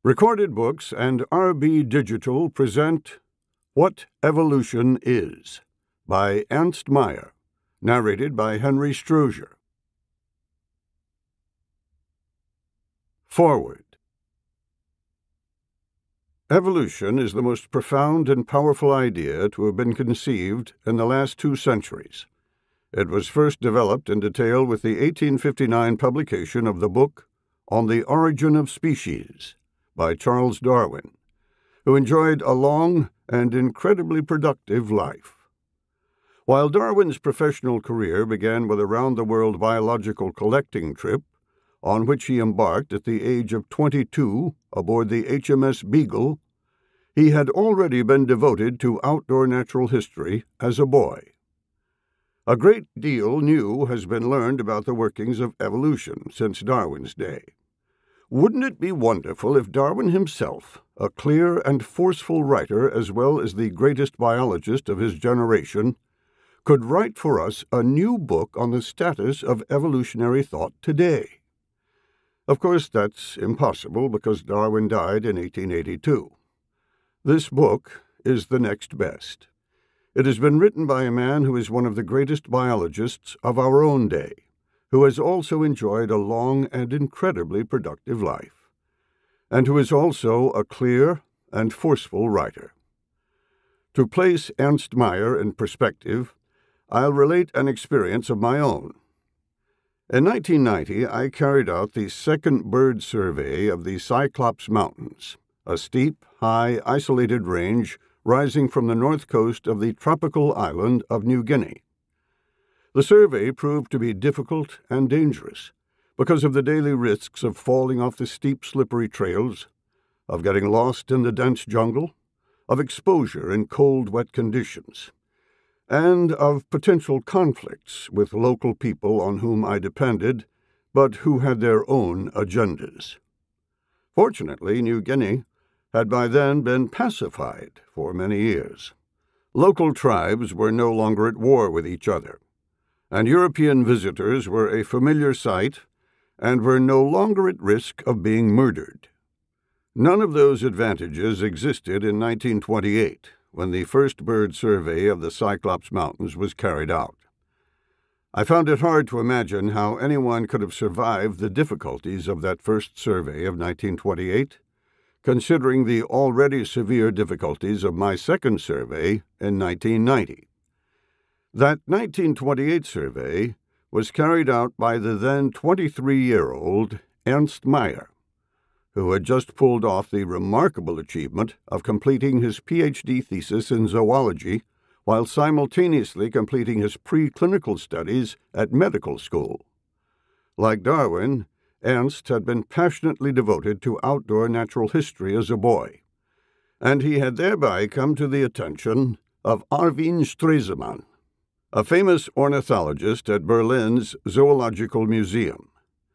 Recorded Books and RB Digital present What Evolution Is by Ernst Mayr, narrated by Henry Strozier. Foreword. Evolution is the most profound and powerful idea to have been conceived in the last 2 centuries. It was first developed in detail with the 1859 publication of the book On the Origin of Species by Charles Darwin, who enjoyed a long and incredibly productive life. While Darwin's professional career began with a round-the-world biological collecting trip, on which he embarked at the age of 22 aboard the HMS Beagle, he had already been devoted to outdoor natural history as a boy. A great deal new has been learned about the workings of evolution since Darwin's day. Wouldn't it be wonderful if Darwin himself, a clear and forceful writer as well as the greatest biologist of his generation, could write for us a new book on the status of evolutionary thought today? Of course, that's impossible because Darwin died in 1882. This book is the next best. It has been written by a man who is one of the greatest biologists of our own day, who has also enjoyed a long and incredibly productive life, and who is also a clear and forceful writer. To place Ernst Mayr in perspective, I'll relate an experience of my own. In 1990, I carried out the second bird survey of the Cyclops Mountains, a steep, high, isolated range rising from the north coast of the tropical island of New Guinea. The survey proved to be difficult and dangerous because of the daily risks of falling off the steep, slippery trails, of getting lost in the dense jungle, of exposure in cold, wet conditions, and of potential conflicts with local people on whom I depended, but who had their own agendas. Fortunately, New Guinea had by then been pacified for many years. Local tribes were no longer at war with each other, and European visitors were a familiar sight and were no longer at risk of being murdered. None of those advantages existed in 1928, when the first bird survey of the Cyclops Mountains was carried out. I found it hard to imagine how anyone could have survived the difficulties of that first survey of 1928, considering the already severe difficulties of my second survey in 1990. That 1928 survey was carried out by the then 23-year-old Ernst Mayr, who had just pulled off the remarkable achievement of completing his Ph.D. thesis in zoology while simultaneously completing his preclinical studies at medical school. Like Darwin, Ernst had been passionately devoted to outdoor natural history as a boy, and he had thereby come to the attention of Erwin Stresemann, a famous ornithologist at Berlin's Zoological Museum.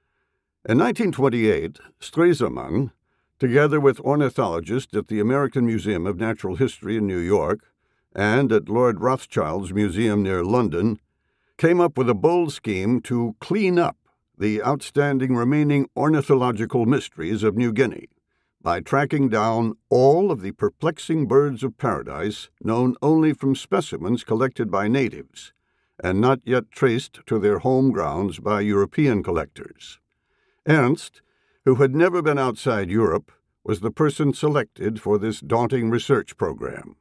In 1928, Stresemann, together with ornithologists at the American Museum of Natural History in New York and at Lord Rothschild's museum near London, came up with a bold scheme to clean up the outstanding remaining ornithological mysteries of New Guinea by tracking down all of the perplexing birds of paradise known only from specimens collected by natives and not yet traced to their home grounds by European collectors. Ernst, who had never been outside Europe, was the person selected for this daunting research program.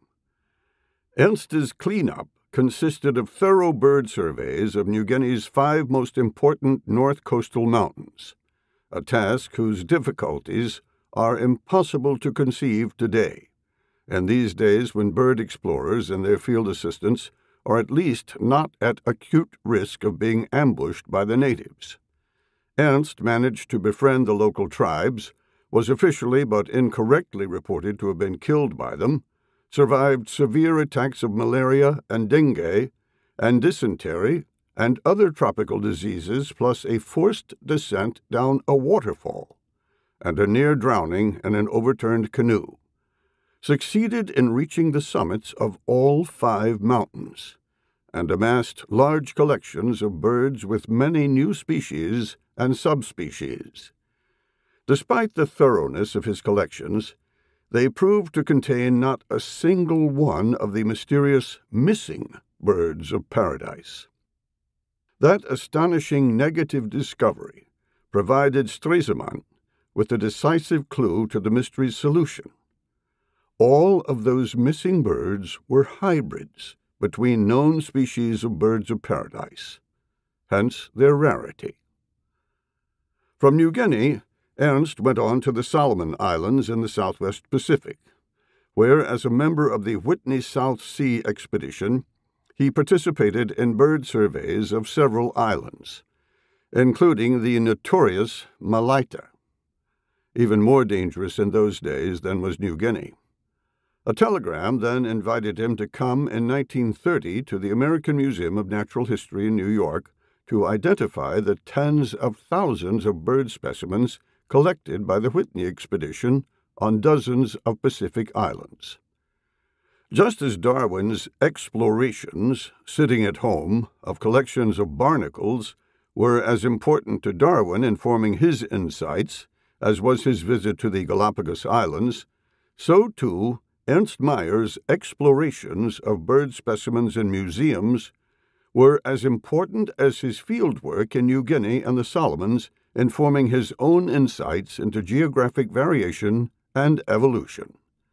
Ernst's cleanup consisted of thorough bird surveys of New Guinea's 5 most important north coastal mountains, a task whose difficulties are impossible to conceive today, and these days when bird explorers and their field assistants are at least not at acute risk of being ambushed by the natives. Ernst managed to befriend the local tribes, was officially but incorrectly reported to have been killed by them, survived severe attacks of malaria and dengue, and dysentery, and other tropical diseases, plus a forced descent down a waterfall, and a near drowning in an overturned canoe, succeeded in reaching the summits of all 5 mountains, and amassed large collections of birds with many new species and subspecies. Despite the thoroughness of his collections, they proved to contain not a single one of the mysterious missing birds of paradise. That astonishing negative discovery provided Stresemann with the decisive clue to the mystery's solution. All of those missing birds were hybrids between known species of birds of paradise, hence their rarity. From New Guinea, Ernst went on to the Solomon Islands in the Southwest Pacific, where, as a member of the Whitney South Sea expedition, he participated in bird surveys of several islands, including the notorious Malaita, even more dangerous in those days than was New Guinea. A telegram then invited him to come in 1930 to the American Museum of Natural History in New York to identify the tens of thousands of bird specimens collected by the Whitney expedition on dozens of Pacific islands. Just as Darwin's explorations, sitting at home, of collections of barnacles were as important to Darwin in forming his insights as was his visit to the Galapagos Islands, so too Ernst Mayr's explorations of bird specimens in museums were as important as his fieldwork in New Guinea and the Solomons in forming his own insights into geographic variation and evolution.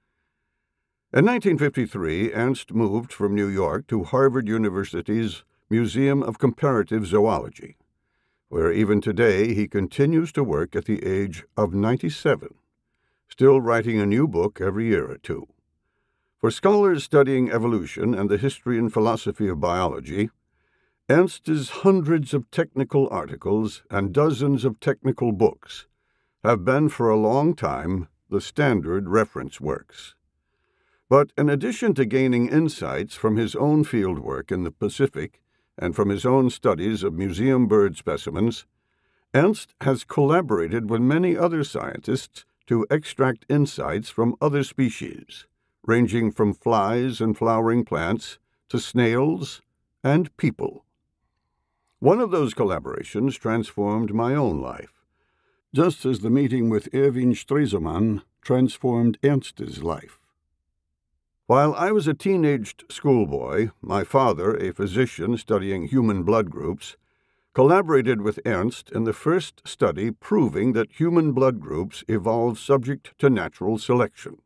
In 1953, Ernst moved from New York to Harvard University's Museum of Comparative Zoology, where even today he continues to work at the age of 97, still writing a new book every year or two. For scholars studying evolution and the history and philosophy of biology, Ernst's hundreds of technical articles and dozens of technical books have been for a long time the standard reference works. But in addition to gaining insights from his own fieldwork in the Pacific and from his own studies of museum bird specimens, Ernst has collaborated with many other scientists to extract insights from other species, ranging from flies and flowering plants to snails and people. One of those collaborations transformed my own life, just as the meeting with Erwin Stresemann transformed Ernst's life. While I was a teenaged schoolboy, my father, a physician studying human blood groups, collaborated with Ernst in the first study proving that human blood groups evolved subject to natural selection.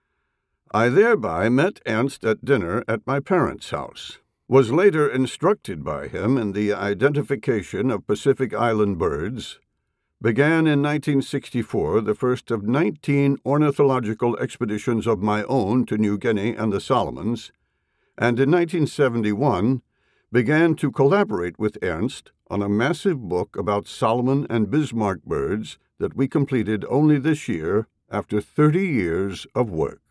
I thereby met Ernst at dinner at my parents' house, was later instructed by him in the identification of Pacific Island birds, began in 1964 the first of 19 ornithological expeditions of my own to New Guinea and the Solomons, and in 1971 began to collaborate with Ernst on a massive book about Solomon and Bismarck birds that we completed only this year after 30 years of work.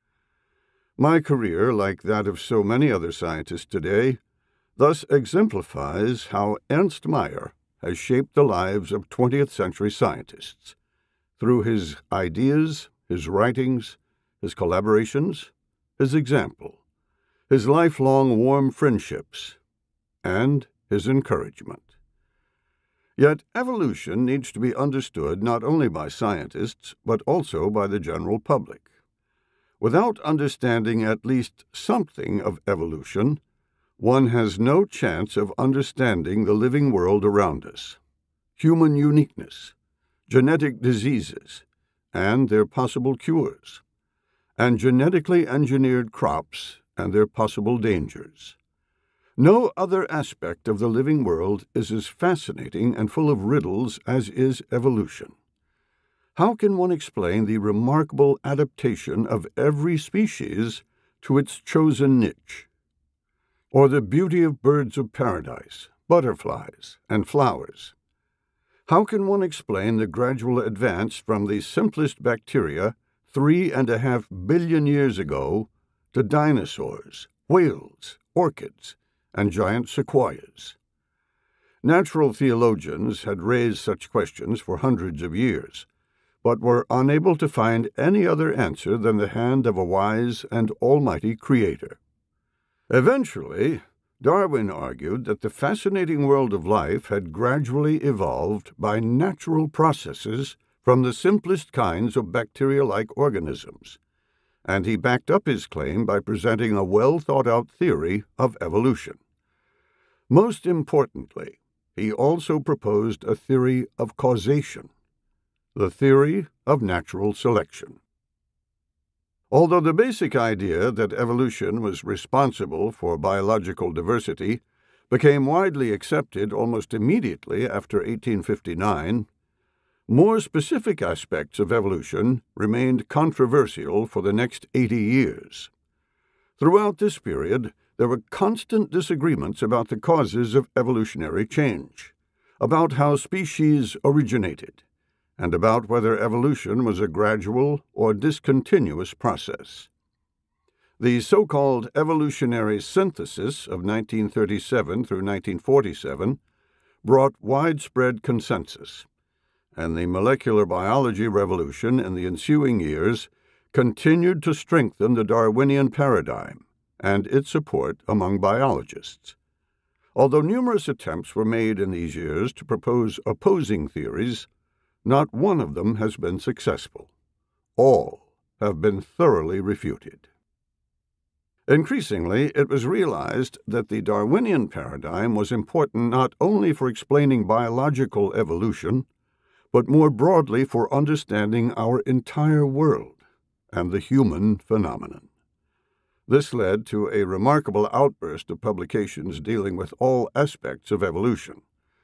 My career, like that of so many other scientists today, thus exemplifies how Ernst Mayr has shaped the lives of 20th century scientists through his ideas, his writings, his collaborations, his example, his lifelong warm friendships, and his encouragement. Yet evolution needs to be understood not only by scientists, but also by the general public. Without understanding at least something of evolution, one has no chance of understanding the living world around us, human uniqueness, genetic diseases, and their possible cures, and genetically engineered crops and their possible dangers. No other aspect of the living world is as fascinating and full of riddles as is evolution. How can one explain the remarkable adaptation of every species to its chosen niche? Or the beauty of birds of paradise, butterflies, and flowers? How can one explain the gradual advance from the simplest bacteria 3.5 billion years ago to dinosaurs, whales, orchids, and giant sequoias? Natural theologians had raised such questions for hundreds of years, but were unable to find any other answer than the hand of a wise and almighty Creator. Eventually, Darwin argued that the fascinating world of life had gradually evolved by natural processes from the simplest kinds of bacteria-like organisms, and he backed up his claim by presenting a well-thought-out theory of evolution. Most importantly, he also proposed a theory of causation, the theory of natural selection. Although the basic idea that evolution was responsible for biological diversity became widely accepted almost immediately after 1859, more specific aspects of evolution remained controversial for the next 80 years. Throughout this period, there were constant disagreements about the causes of evolutionary change, about how species originated, and about whether evolution was a gradual or discontinuous process. The so-called evolutionary synthesis of 1937 through 1947 brought widespread consensus, and the molecular biology revolution in the ensuing years continued to strengthen the Darwinian paradigm and its support among biologists. Although numerous attempts were made in these years to propose opposing theories, not one of them has been successful. All have been thoroughly refuted. Increasingly, it was realized that the Darwinian paradigm was important not only for explaining biological evolution, but more broadly for understanding our entire world and the human phenomenon. This led to a remarkable outburst of publications dealing with all aspects of evolution.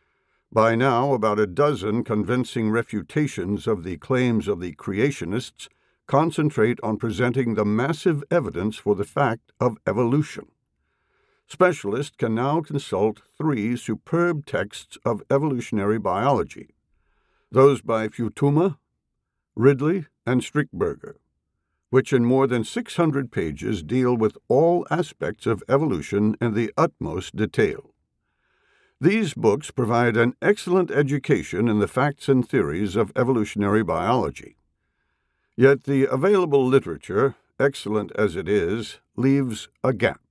By now, about a dozen convincing refutations of the claims of the creationists concentrate on presenting the massive evidence for the fact of evolution. Specialists can now consult 3 superb texts of evolutionary biology, those by Futuyma, Ridley, and Strickberger, which in more than 600 pages deal with all aspects of evolution in the utmost detail. These books provide an excellent education in the facts and theories of evolutionary biology. Yet the available literature, excellent as it is, leaves a gap.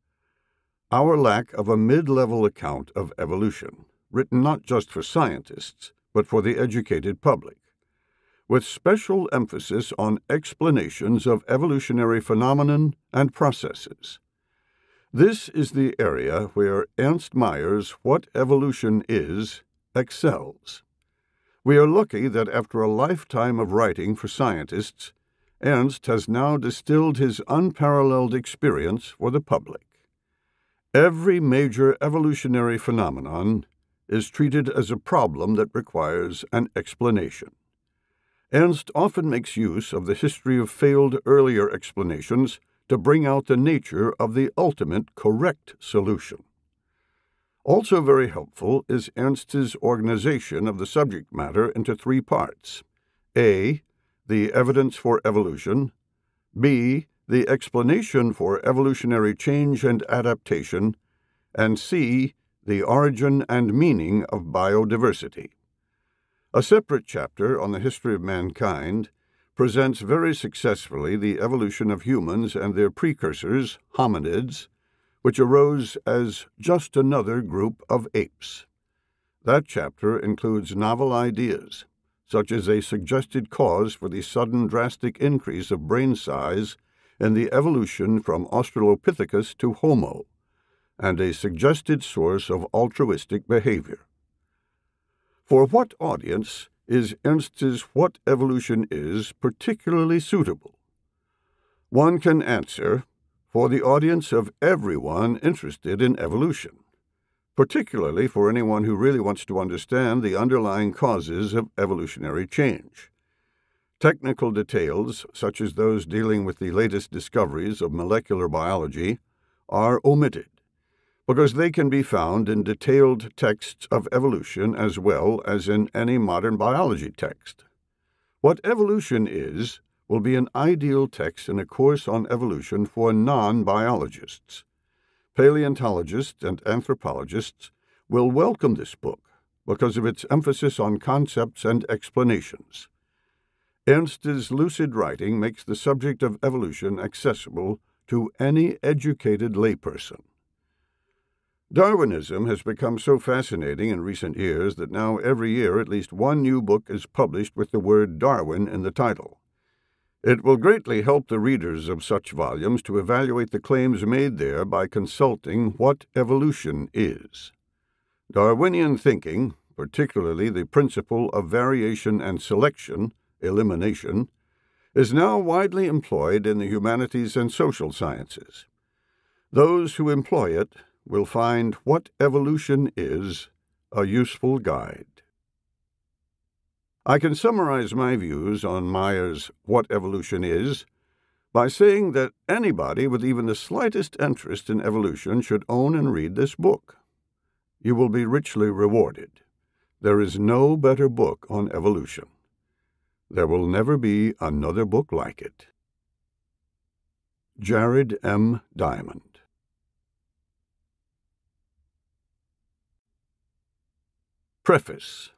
Our lack of a mid-level account of evolution, written not just for scientists, but for the educated public, with special emphasis on explanations of evolutionary phenomenon and processes. This is the area where Ernst Mayr's What Evolution Is excels. We are lucky that after a lifetime of writing for scientists, Ernst has now distilled his unparalleled experience for the public. Every major evolutionary phenomenon is treated as a problem that requires an explanation. Ernst often makes use of the history of failed earlier explanations to bring out the nature of the ultimate correct solution. Also very helpful is Ernst's organization of the subject matter into 3 parts: A, the evidence for evolution; B, the explanation for evolutionary change and adaptation; and C, the origin and meaning of biodiversity. A separate chapter on the history of mankind presents very successfully the evolution of humans and their precursors, hominids, which arose as just another group of apes. That chapter includes novel ideas, such as a suggested cause for the sudden drastic increase of brain size in the evolution from Australopithecus to Homo, and a suggested source of altruistic behavior. For what audience is Ernst's What Evolution Is particularly suitable? One can answer, for the audience of everyone interested in evolution, particularly for anyone who really wants to understand the underlying causes of evolutionary change. Technical details, such as those dealing with the latest discoveries of molecular biology, are omitted, because they can be found in detailed texts of evolution as well as in any modern biology text. What Evolution Is will be an ideal text in a course on evolution for non-biologists. Paleontologists and anthropologists will welcome this book because of its emphasis on concepts and explanations. Ernst's lucid writing makes the subject of evolution accessible to any educated layperson. Darwinism has become so fascinating in recent years that now every year at least one new book is published with the word Darwin in the title. It will greatly help the readers of such volumes to evaluate the claims made there by consulting what evolution is. Darwinian thinking, particularly the principle of variation and selection, elimination, is now widely employed in the humanities and social sciences. Those who employ it will find what evolution is a useful guide. I can summarize my views on Mayr's What Evolution Is by saying that anybody with even the slightest interest in evolution should own and read this book. You will be richly rewarded. There is no better book on evolution. There will never be another book like it. Jared M. Diamond. Preface.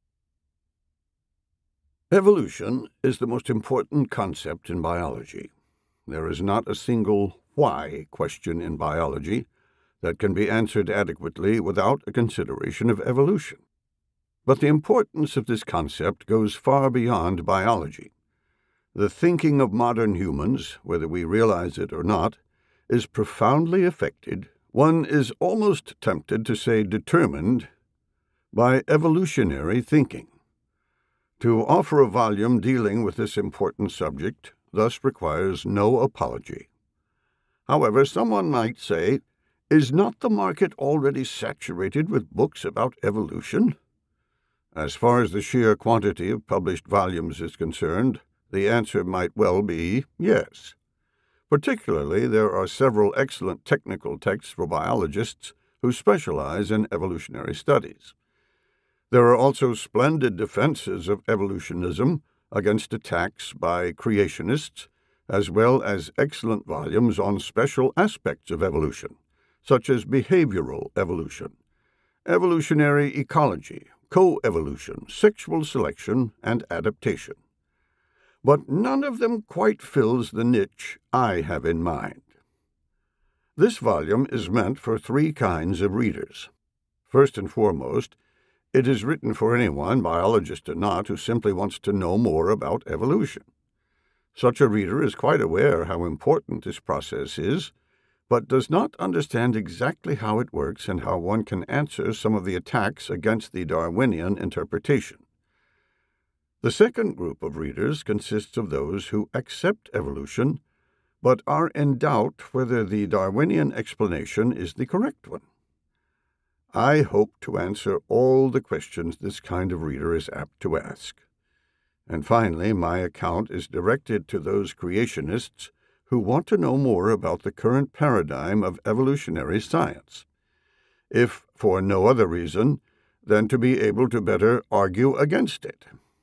Evolution is the most important concept in biology. There is not a single why question in biology that can be answered adequately without a consideration of evolution. But the importance of this concept goes far beyond biology. The thinking of modern humans, whether we realize it or not, is profoundly affected, one is almost tempted to say determined, by evolutionary thinking. To offer a volume dealing with this important subject thus requires no apology. However, someone might say, is not the market already saturated with books about evolution? As far as the sheer quantity of published volumes is concerned, the answer might well be yes. Particularly, there are several excellent technical texts for biologists who specialize in evolutionary studies. There are also splendid defenses of evolutionism against attacks by creationists, as well as excellent volumes on special aspects of evolution, such as behavioral evolution, evolutionary ecology, co-evolution, sexual selection, and adaptation. But none of them quite fills the niche I have in mind. This volume is meant for three kinds of readers. First and foremost, it is written for anyone, biologist or not, who simply wants to know more about evolution. Such a reader is quite aware how important this process is, but does not understand exactly how it works and how one can answer some of the attacks against the Darwinian interpretation. The second group of readers consists of those who accept evolution, but are in doubt whether the Darwinian explanation is the correct one. I hope to answer all the questions this kind of reader is apt to ask. And finally, my account is directed to those creationists who want to know more about the current paradigm of evolutionary science, if for no other reason than to be able to better argue against it.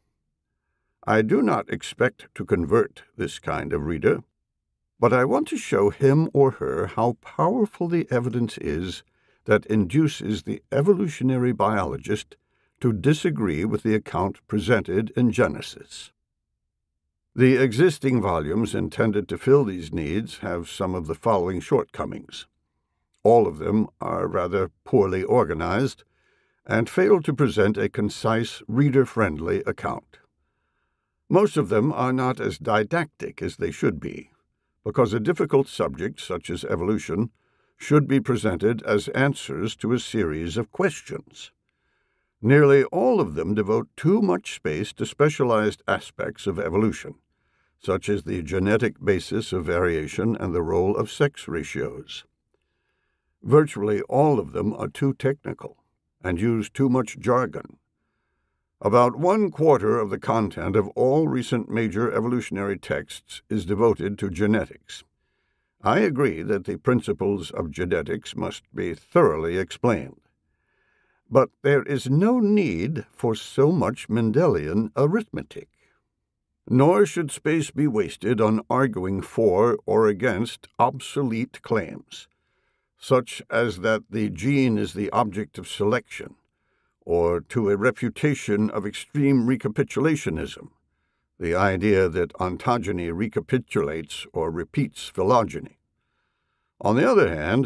I do not expect to convert this kind of reader, but I want to show him or her how powerful the evidence is that induces the evolutionary biologist to disagree with the account presented in Genesis. The existing volumes intended to fill these needs have some of the following shortcomings. All of them are rather poorly organized and fail to present a concise, reader-friendly account. Most of them are not as didactic as they should be, because a difficult subject such as evolution should be presented as answers to a series of questions. Nearly all of them devote too much space to specialized aspects of evolution, such as the genetic basis of variation and the role of sex ratios. Virtually all of them are too technical and use too much jargon. About 1/4 of the content of all recent major evolutionary texts is devoted to genetics. I agree that the principles of genetics must be thoroughly explained. But there is no need for so much Mendelian arithmetic. Nor should space be wasted on arguing for or against obsolete claims, such as that the gene is the object of selection, or to a refutation of extreme recapitulationism, the idea that ontogeny recapitulates or repeats phylogeny. On the other hand,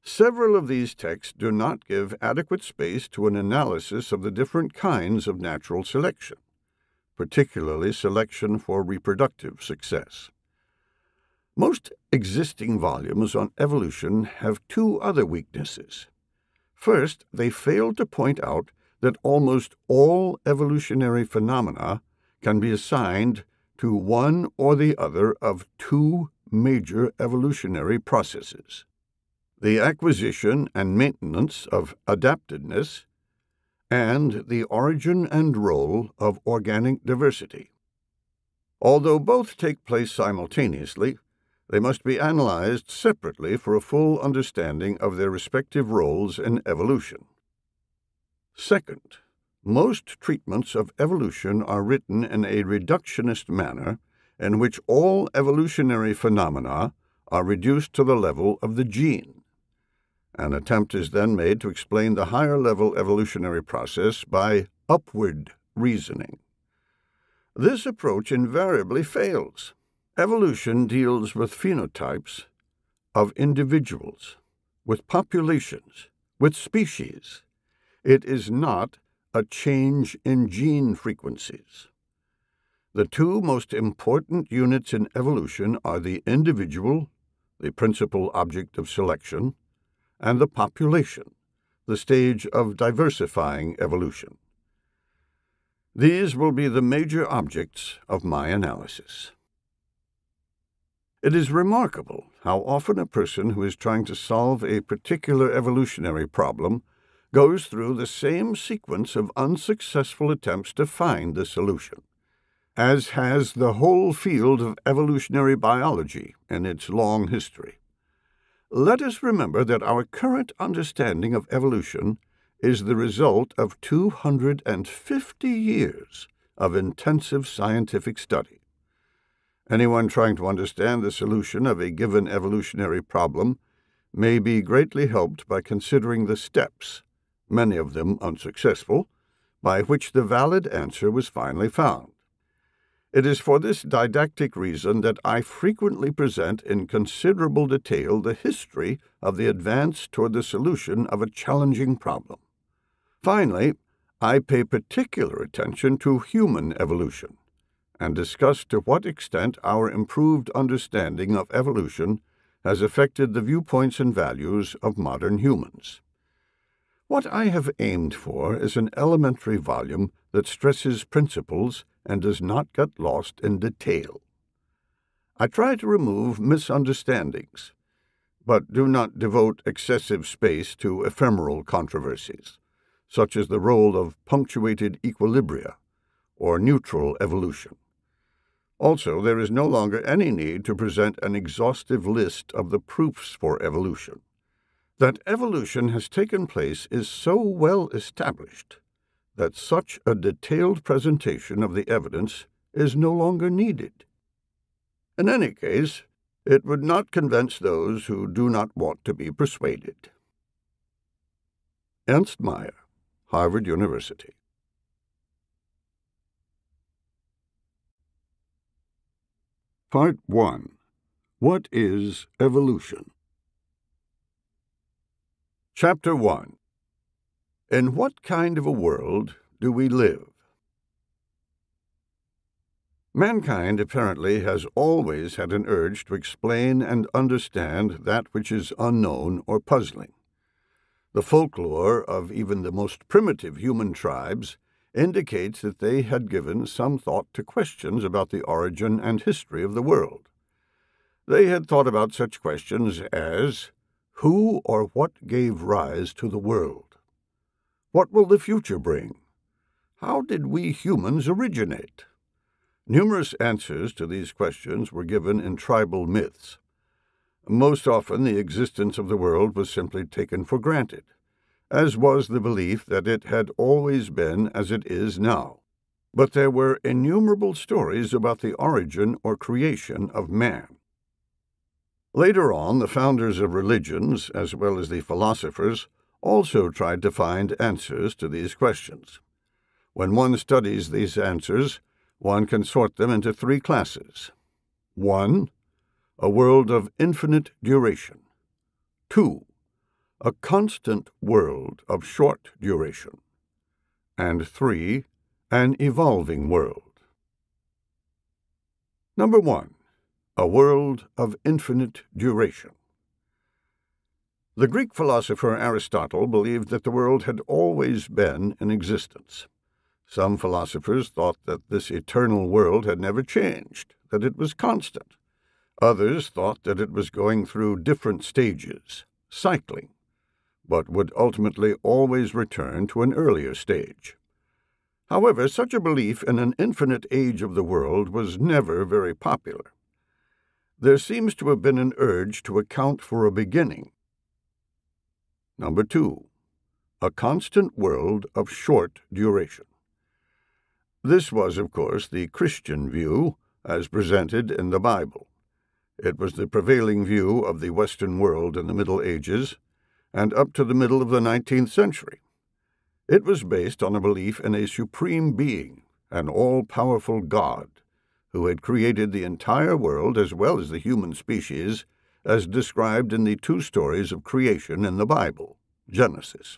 Several of these texts do not give adequate space to an analysis of the different kinds of natural selection, particularly selection for reproductive success. Most existing volumes on evolution have two other weaknesses. First, they fail to point out that almost all evolutionary phenomena can be assigned to one or the other of two major evolutionary processes: the acquisition and maintenance of adaptedness, and the origin and role of organic diversity. Although both take place simultaneously, they must be analyzed separately for a full understanding of their respective roles in evolution. Second, most treatments of evolution are written in a reductionist manner in which all evolutionary phenomena are reduced to the level of the gene. An attempt is then made to explain the higher-level evolutionary process by upward reasoning. This approach invariably fails. Evolution deals with phenotypes of individuals, with populations, with species. It is not a change in gene frequencies. The two most important units in evolution are the individual, the principal object of selection, and the population, the stage of diversifying evolution. These will be the major objects of my analysis. It is remarkable how often a person who is trying to solve a particular evolutionary problem goes through the same sequence of unsuccessful attempts to find the solution, as has the whole field of evolutionary biology in its long history. Let us remember that our current understanding of evolution is the result of 250 years of intensive scientific study. Anyone trying to understand the solution of a given evolutionary problem may be greatly helped by considering the steps, many of them unsuccessful, by which the valid answer was finally found. It is for this didactic reason that I frequently present in considerable detail the history of the advance toward the solution of a challenging problem. Finally, I pay particular attention to human evolution and discuss to what extent our improved understanding of evolution has affected the viewpoints and values of modern humans. What I have aimed for is an elementary volume that stresses principles and does not get lost in detail. I try to remove misunderstandings, but do not devote excessive space to ephemeral controversies, such as the role of punctuated equilibria or neutral evolution. Also, there is no longer any need to present an exhaustive list of the proofs for evolution. That evolution has taken place is so well established that such a detailed presentation of the evidence is no longer needed. In any case, it would not convince those who do not want to be persuaded. Ernst Mayr, Harvard University. Part 1. What is evolution? Chapter 1. In what kind of a world do we live? Mankind apparently has always had an urge to explain and understand that which is unknown or puzzling. The folklore of even the most primitive human tribes indicates that they had given some thought to questions about the origin and history of the world. They had thought about such questions as, who or what gave rise to the world? What will the future bring? How did we humans originate? Numerous answers to these questions were given in tribal myths. Most often the existence of the world was simply taken for granted, as was the belief that it had always been as it is now. But there were innumerable stories about the origin or creation of man. Later on, the founders of religions, as well as the philosophers, also tried to find answers to these questions. When one studies these answers, one can sort them into three classes. 1. A world of infinite duration. 2. a constant world of short duration. And 3, an evolving world. Number 1, a world of infinite duration. The Greek philosopher Aristotle believed that the world had always been in existence. Some philosophers thought that this eternal world had never changed, that it was constant. Others thought that it was going through different stages, cycling, but would ultimately always return to an earlier stage. However, such a belief in an infinite age of the world was never very popular. There seems to have been an urge to account for a beginning. Number 2, a constant world of short duration. This was, of course, the Christian view as presented in the Bible. It was the prevailing view of the Western world in the Middle Ages and up to the middle of the 19th century. It was based on a belief in a supreme being, an all-powerful God, who had created the entire world as well as the human species, as described in the 2 stories of creation in the Bible, Genesis.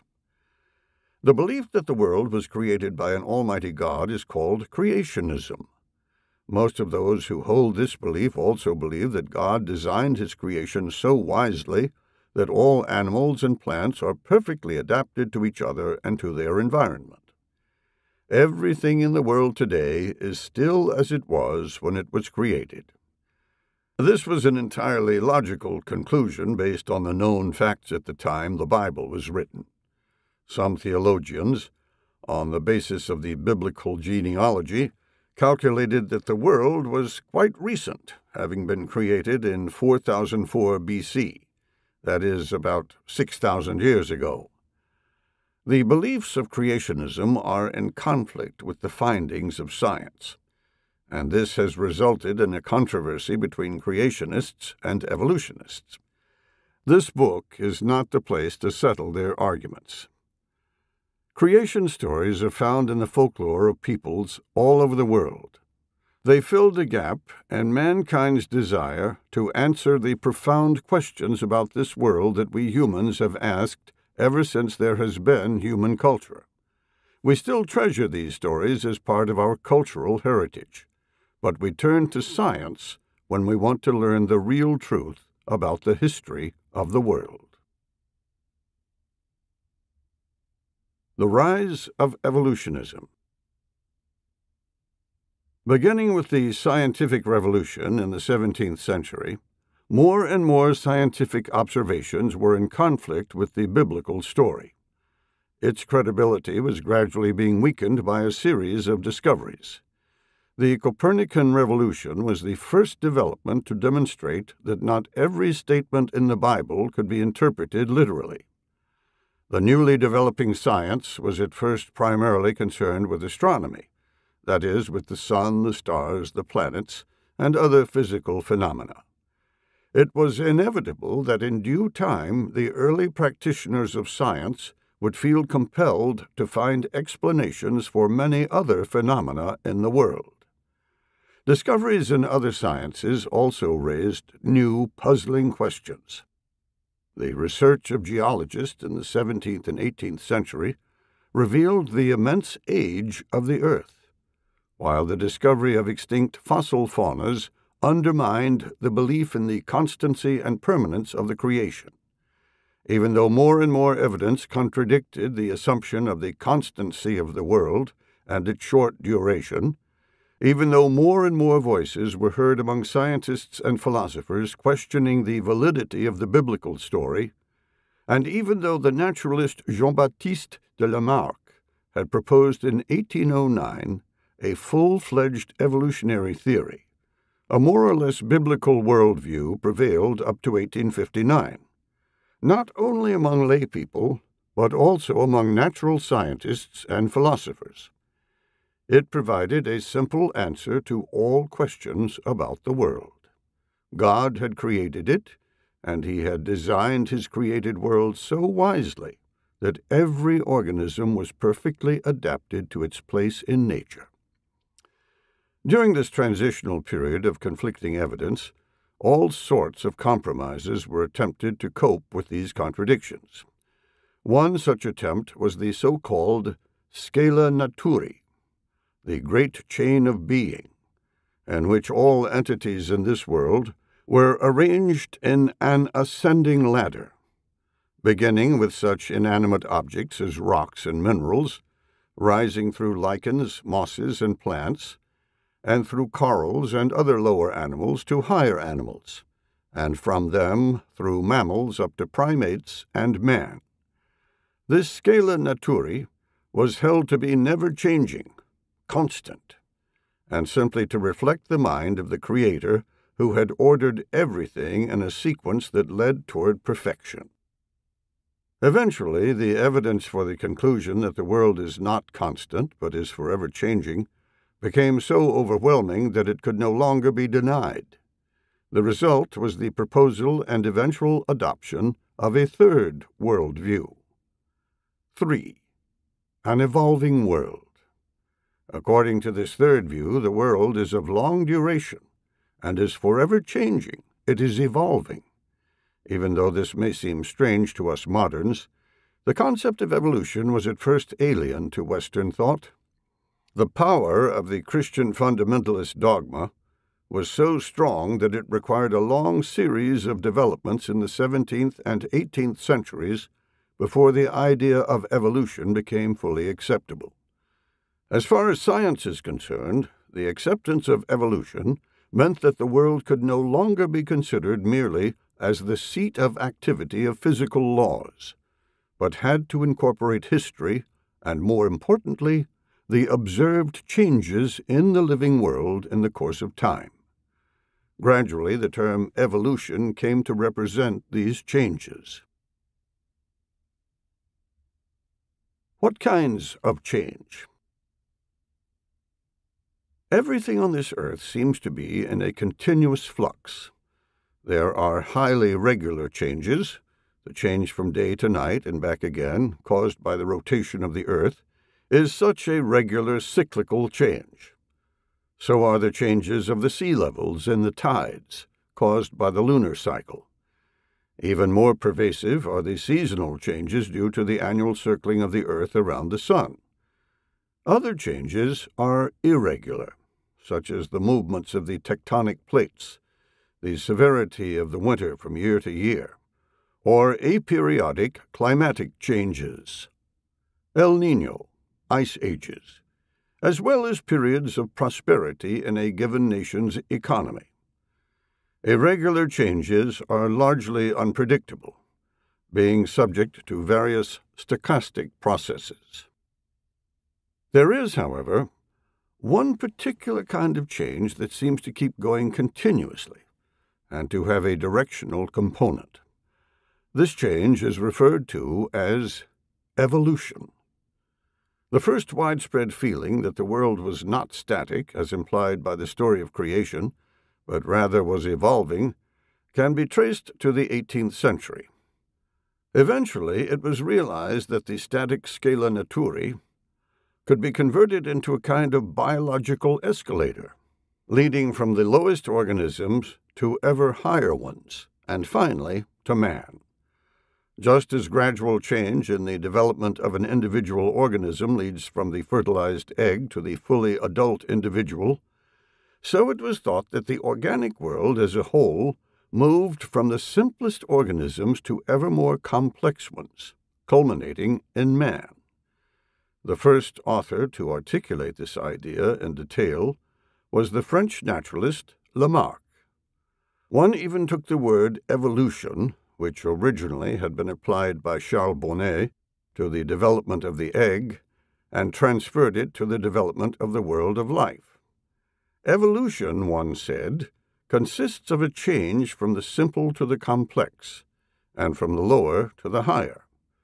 The belief that the world was created by an almighty God is called creationism. Most of those who hold this belief also believe that God designed his creation so wisely that all animals and plants are perfectly adapted to each other and to their environment. Everything in the world today is still as it was when it was created. This was an entirely logical conclusion based on the known facts at the time the Bible was written. Some theologians, on the basis of the biblical genealogy, calculated that the world was quite recent, having been created in 4004 BC, that is, about 6,000 years ago. The beliefs of creationism are in conflict with the findings of science, and this has resulted in a controversy between creationists and evolutionists. This book is not the place to settle their arguments. Creation stories are found in the folklore of peoples all over the world. They filled a gap in mankind's desire to answer the profound questions about this world that we humans have asked ever since there has been human culture. We still treasure these stories as part of our cultural heritage, but we turn to science when we want to learn the real truth about the history of the world. The rise of evolutionism. Beginning with the scientific revolution in the 17th century, more and more scientific observations were in conflict with the biblical story. Its credibility was gradually being weakened by a series of discoveries. The Copernican revolution was the first development to demonstrate that not every statement in the Bible could be interpreted literally. The newly developing science was at first primarily concerned with astronomy, that is, with the sun, the stars, the planets, and other physical phenomena. It was inevitable that in due time the early practitioners of science would feel compelled to find explanations for many other phenomena in the world. Discoveries in other sciences also raised new, puzzling questions. The research of geologists in the 17th and 18th century revealed the immense age of the Earth, while the discovery of extinct fossil faunas undermined the belief in the constancy and permanence of the creation. Even though more and more evidence contradicted the assumption of the constancy of the world and its short duration, even though more and more voices were heard among scientists and philosophers questioning the validity of the biblical story, and even though the naturalist Jean-Baptiste de Lamarck had proposed in 1809 a full-fledged evolutionary theory, a more or less biblical worldview prevailed up to 1859, not only among lay people, but also among natural scientists and philosophers. It provided a simple answer to all questions about the world. God had created it, and he had designed his created world so wisely that every organism was perfectly adapted to its place in nature. During this transitional period of conflicting evidence, all sorts of compromises were attempted to cope with these contradictions. One such attempt was the so-called scala naturae, the great chain of being, in which all entities in this world were arranged in an ascending ladder, beginning with such inanimate objects as rocks and minerals, rising through lichens, mosses, and plants, and through corals and other lower animals to higher animals, and from them through mammals up to primates and man. This scala naturae was held to be never-changing, constant, and simply to reflect the mind of the Creator who had ordered everything in a sequence that led toward perfection. Eventually, the evidence for the conclusion that the world is not constant but is forever changing became so overwhelming that it could no longer be denied. The result was the proposal and eventual adoption of a third worldview. 3. An evolving world. According to this third view, the world is of long duration and is forever changing. It is evolving. Even though this may seem strange to us moderns, the concept of evolution was at first alien to Western thought. The power of the Christian fundamentalist dogma was so strong that it required a long series of developments in the 17th and 18th centuries before the idea of evolution became fully acceptable. As far as science is concerned, the acceptance of evolution meant that the world could no longer be considered merely as the seat of activity of physical laws, but had to incorporate history and, more importantly, the observed changes in the living world in the course of time. Gradually, the term evolution came to represent these changes. What kinds of change? Everything on this earth seems to be in a continuous flux. There are highly regular changes, the change from day to night and back again, caused by the rotation of the earth, is such a regular cyclical change. So are the changes of the sea levels and the tides, caused by the lunar cycle. Even more pervasive are the seasonal changes due to the annual circling of the earth around the sun. Other changes are irregular, such as the movements of the tectonic plates, the severity of the winter from year to year, or aperiodic climatic changes, El Niño, ice ages, as well as periods of prosperity in a given nation's economy. Irregular changes are largely unpredictable, being subject to various stochastic processes. There is, however, one particular kind of change that seems to keep going continuously and to have a directional component. This change is referred to as evolution. The first widespread feeling that the world was not static, as implied by the story of creation, but rather was evolving, can be traced to the 18th century. Eventually, it was realized that the static scala naturae could be converted into a kind of biological escalator, leading from the lowest organisms to ever higher ones, and finally to man. Just as gradual change in the development of an individual organism leads from the fertilized egg to the fully adult individual, so it was thought that the organic world as a whole moved from the simplest organisms to ever more complex ones, culminating in man. The first author to articulate this idea in detail was the French naturalist Lamarck. One even took the word evolution, which originally had been applied by Charles Bonnet to the development of the egg, and transferred it to the development of the world of life. Evolution, one said, consists of a change from the simple to the complex, and from the lower to the higher.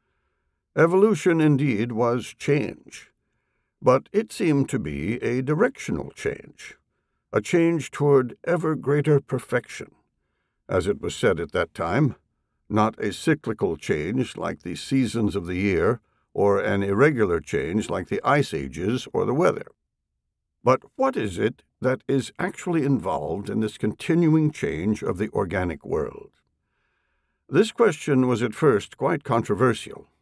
Evolution indeed was change, but it seemed to be a directional change, a change toward ever greater perfection. As it was said at that time, not a cyclical change like the seasons of the year, or an irregular change like the ice ages or the weather. But what is it that is actually involved in this continuing change of the organic world? This question was at first quite controversial,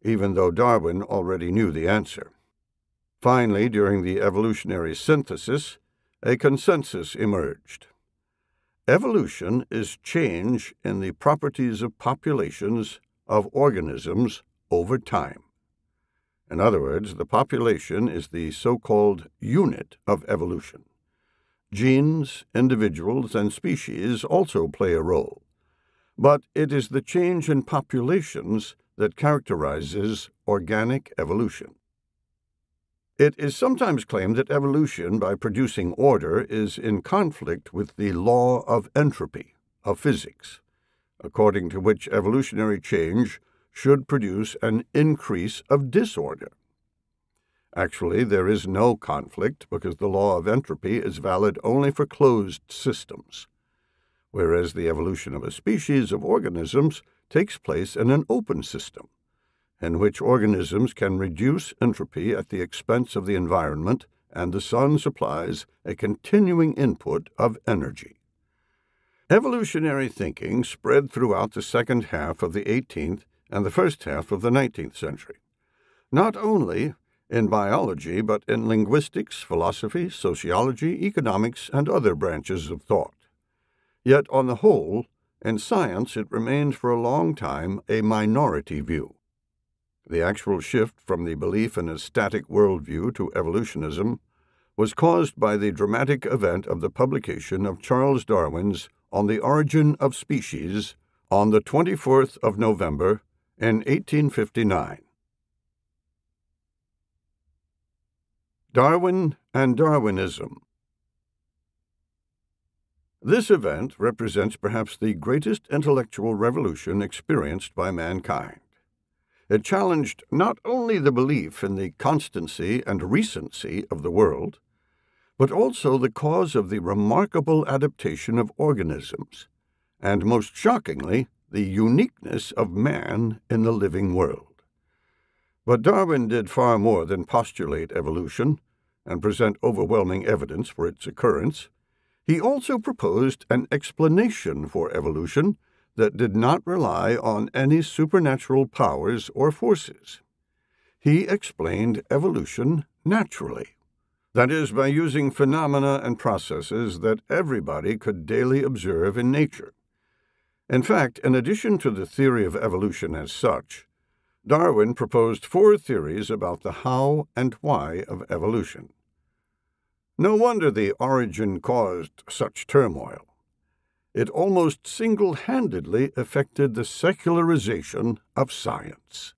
even though Darwin already knew the answer. Finally, during the evolutionary synthesis, a consensus emerged. Evolution is change in the properties of populations of organisms over time. In other words, the population is the so-called unit of evolution. Genes, individuals, and species also play a role, but it is the change in populations that characterizes organic evolution. It is sometimes claimed that evolution, by producing order, is in conflict with the law of entropy of physics, according to which evolutionary change should produce an increase of disorder. Actually, there is no conflict because the law of entropy is valid only for closed systems, whereas the evolution of a species of organisms takes place in an open system, in which organisms can reduce entropy at the expense of the environment, and the sun supplies a continuing input of energy. Evolutionary thinking spread throughout the second half of the 18th and the first half of the 19th century, not only in biology but in linguistics, philosophy, sociology, economics, and other branches of thought. Yet, on the whole, in science it remained for a long time a minority view. The actual shift from the belief in a static worldview to evolutionism was caused by the dramatic event of the publication of Charles Darwin's On the Origin of Species on the 24th of November in 1859. Darwin and Darwinism. This event represents perhaps the greatest intellectual revolution experienced by mankind. It challenged not only the belief in the constancy and recency of the world, but also the cause of the remarkable adaptation of organisms, and most shockingly, the uniqueness of man in the living world. But Darwin did far more than postulate evolution and present overwhelming evidence for its occurrence. He also proposed an explanation for evolution that did not rely on any supernatural powers or forces. He explained evolution naturally, that is, by using phenomena and processes that everybody could daily observe in nature. In fact, in addition to the theory of evolution as such, Darwin proposed 4 theories about the how and why of evolution. No wonder the origin caused such turmoil. It almost single-handedly affected the secularization of science.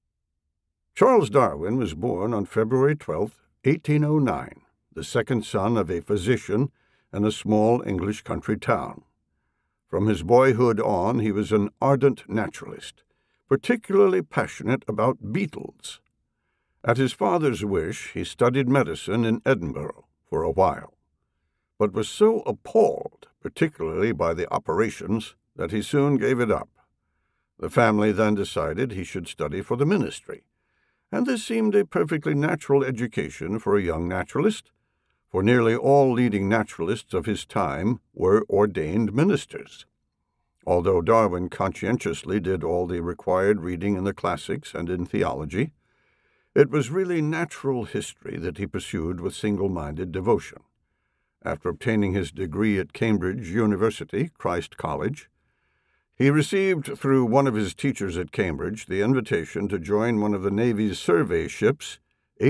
Charles Darwin was born on February 12, 1809, the second son of a physician in a small English country town. From his boyhood on, he was an ardent naturalist, particularly passionate about beetles. At his father's wish, he studied medicine in Edinburgh for a while, but was so appalled, particularly by the operations, that he soon gave it up. The family then decided he should study for the ministry, and this seemed a perfectly natural education for a young naturalist, for nearly all leading naturalists of his time were ordained ministers. Although Darwin conscientiously did all the required reading in the classics and in theology, it was really natural history that he pursued with single-minded devotion. After obtaining his degree at Cambridge University, Christ College, he received through one of his teachers at Cambridge the invitation to join one of the Navy's survey ships,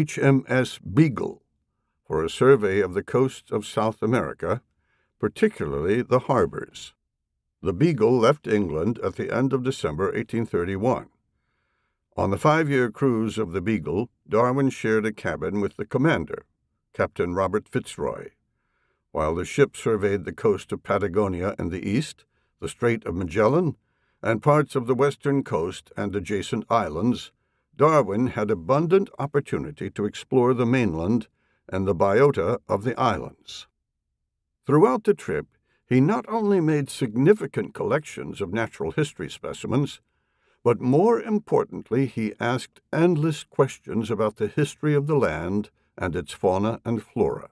HMS Beagle, for a survey of the coasts of South America, particularly the harbors. The Beagle left England at the end of December 1831. On the 5-year cruise of the Beagle, Darwin shared a cabin with the commander, Captain Robert Fitzroy. While the ship surveyed the coast of Patagonia in the east, the Strait of Magellan, and parts of the western coast and adjacent islands, Darwin had abundant opportunity to explore the mainland and the biota of the islands. Throughout the trip, he not only made significant collections of natural history specimens, but more importantly, he asked endless questions about the history of the land and its fauna and flora.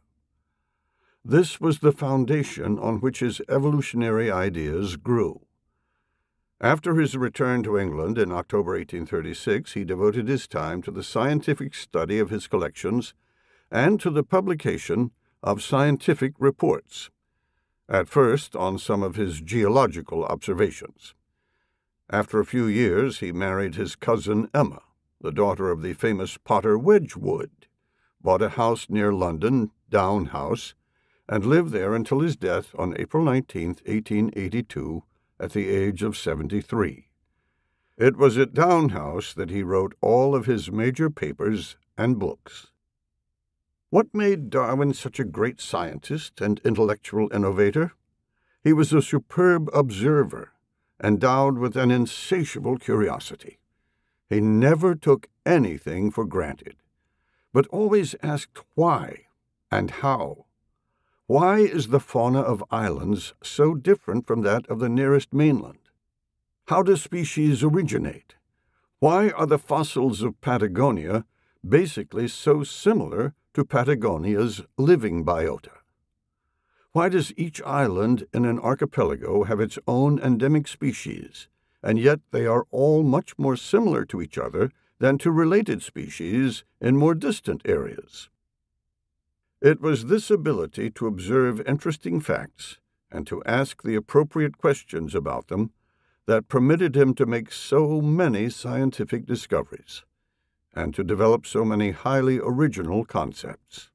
This was the foundation on which his evolutionary ideas grew. After his return to England in October 1836, he devoted his time to the scientific study of his collections and to the publication of scientific reports, at first on some of his geological observations. After a few years, he married his cousin Emma, the daughter of the famous potter Wedgwood, bought a house near London, Down House, and lived there until his death on April 19, 1882, at the age of 73. It was at Down House that he wrote all of his major papers and books. What made Darwin such a great scientist and intellectual innovator? He was a superb observer, endowed with an insatiable curiosity. He never took anything for granted, but always asked why and how. Why is the fauna of islands so different from that of the nearest mainland? How do species originate? Why are the fossils of Patagonia basically so similar to Patagonia's living biota? Why does each island in an archipelago have its own endemic species, and yet they are all much more similar to each other than to related species in more distant areas? It was this ability to observe interesting facts and to ask the appropriate questions about them that permitted him to make so many scientific discoveries and to develop so many highly original concepts.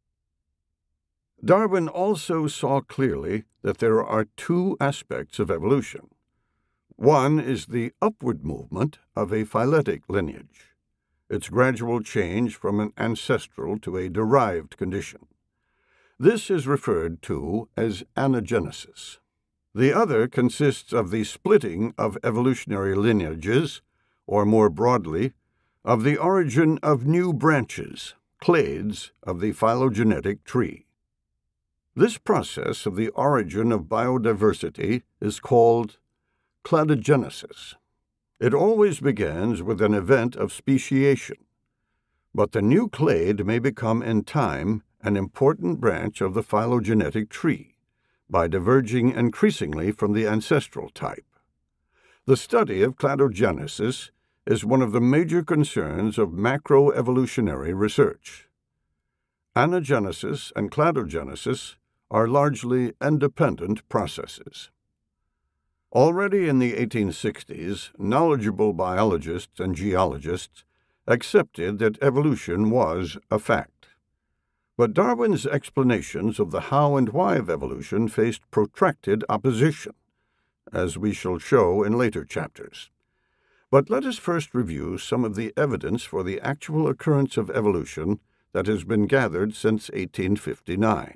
Darwin also saw clearly that there are two aspects of evolution. One is the upward movement of a phyletic lineage, its gradual change from an ancestral to a derived condition. This is referred to as anagenesis. The other consists of the splitting of evolutionary lineages, or more broadly, of the origin of new branches, clades, of the phylogenetic tree. This process of the origin of biodiversity is called cladogenesis. It always begins with an event of speciation, but the new clade may become in time an important branch of the phylogenetic tree by diverging increasingly from the ancestral type. The study of cladogenesis is one of the major concerns of macroevolutionary research. Anagenesis and cladogenesis are largely independent processes. Already in the 1860s, knowledgeable biologists and geologists accepted that evolution was a fact. But Darwin's explanations of the how and why of evolution faced protracted opposition, as we shall show in later chapters. But let us first review some of the evidence for the actual occurrence of evolution that has been gathered since 1859.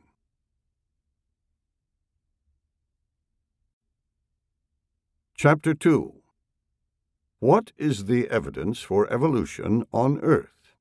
Chapter 2. What is the evidence for evolution on Earth?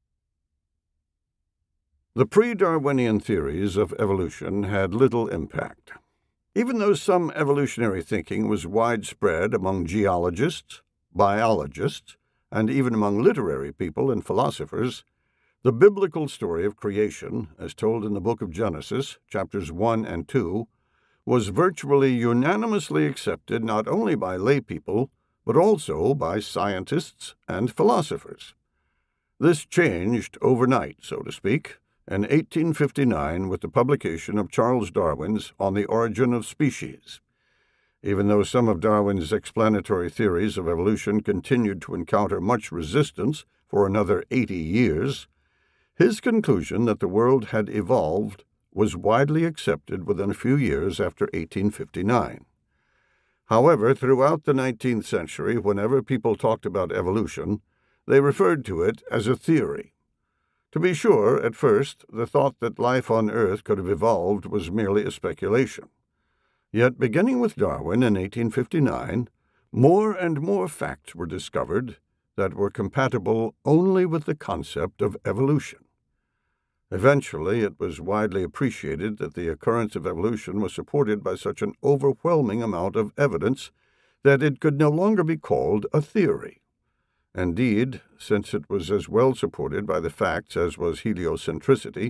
The pre-Darwinian theories of evolution had little impact. Even though some evolutionary thinking was widespread among geologists, biologists, and even among literary people and philosophers, the biblical story of creation, as told in the book of Genesis, chapters 1 and 2, was virtually unanimously accepted not only by laypeople, but also by scientists and philosophers. This changed overnight, so to speak, in 1859 with the publication of Charles Darwin's On the Origin of Species. Even though some of Darwin's explanatory theories of evolution continued to encounter much resistance for another 80 years, his conclusion that the world had evolved was widely accepted within a few years after 1859. However, throughout the 19th century, whenever people talked about evolution, they referred to it as a theory. To be sure, at first, the thought that life on Earth could have evolved was merely a speculation. Yet, beginning with Darwin in 1859, more and more facts were discovered that were compatible only with the concept of evolution. Eventually, it was widely appreciated that the occurrence of evolution was supported by such an overwhelming amount of evidence that it could no longer be called a theory. Indeed, since it was as well supported by the facts as was heliocentricity,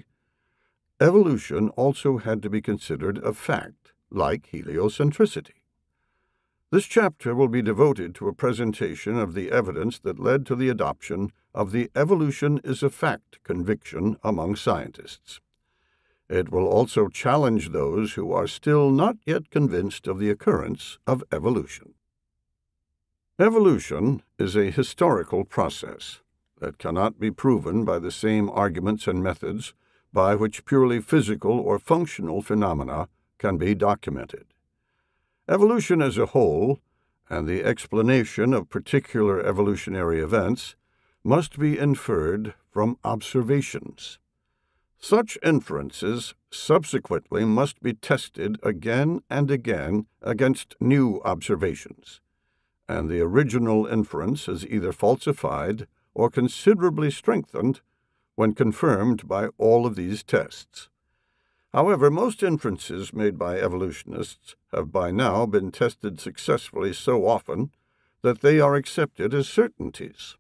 evolution also had to be considered a fact, like heliocentricity. This chapter will be devoted to a presentation of the evidence that led to the adoption of the evolution is a fact conviction among scientists. It will also challenge those who are still not yet convinced of the occurrence of evolution. Evolution is a historical process that cannot be proven by the same arguments and methods by which purely physical or functional phenomena can be documented. Evolution as a whole, and the explanation of particular evolutionary events, must be inferred from observations. Such inferences subsequently must be tested again and again against new observations, and the original inference is either falsified or considerably strengthened when confirmed by all of these tests. However, most inferences made by evolutionists have by now been tested successfully so often that they are accepted as certainties.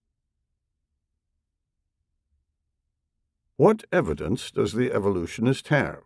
What evidence does the evolutionist have?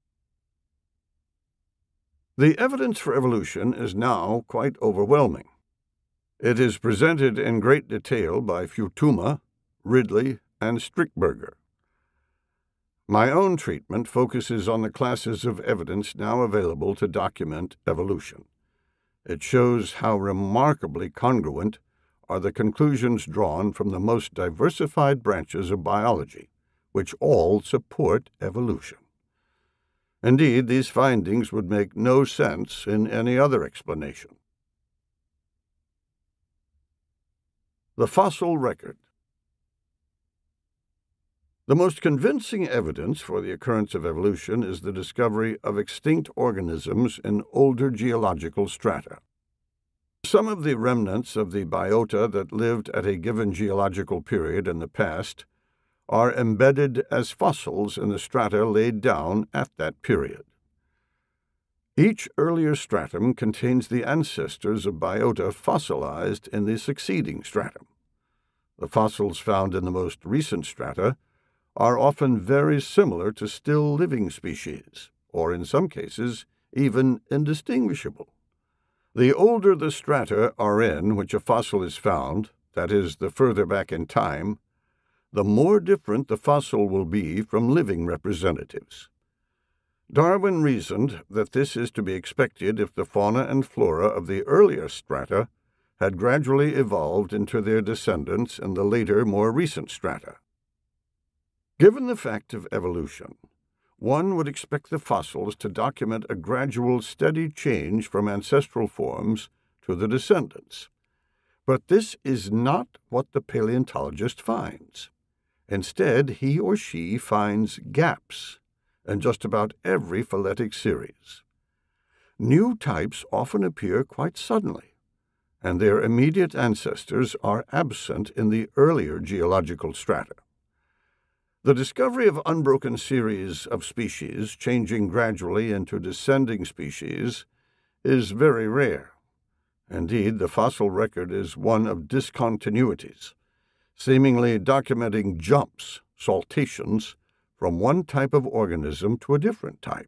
The evidence for evolution is now quite overwhelming. It is presented in great detail by Futuma, Ridley, and Strickberger. My own treatment focuses on the classes of evidence now available to document evolution. It shows how remarkably congruent are the conclusions drawn from the most diversified branches of biology, which all support evolution. Indeed, these findings would make no sense in any other explanation. The fossil record. The most convincing evidence for the occurrence of evolution is the discovery of extinct organisms in older geological strata. Some of the remnants of the biota that lived at a given geological period in the past are embedded as fossils in the strata laid down at that period. Each earlier stratum contains the ancestors of biota fossilized in the succeeding stratum. The fossils found in the most recent strata are often very similar to still living species, or in some cases, even indistinguishable. The older the strata are in which a fossil is found, that is, the further back in time, the more different the fossil will be from living representatives. Darwin reasoned that this is to be expected if the fauna and flora of the earlier strata had gradually evolved into their descendants in the later, more recent strata. Given the fact of evolution, one would expect the fossils to document a gradual, steady change from ancestral forms to the descendants. But this is not what the paleontologist finds. Instead, he or she finds gaps in just about every phyletic series. New types often appear quite suddenly, and their immediate ancestors are absent in the earlier geological strata. The discovery of unbroken series of species changing gradually into descending species is very rare. Indeed, the fossil record is one of discontinuities, seemingly documenting jumps, saltations, from one type of organism to a different type.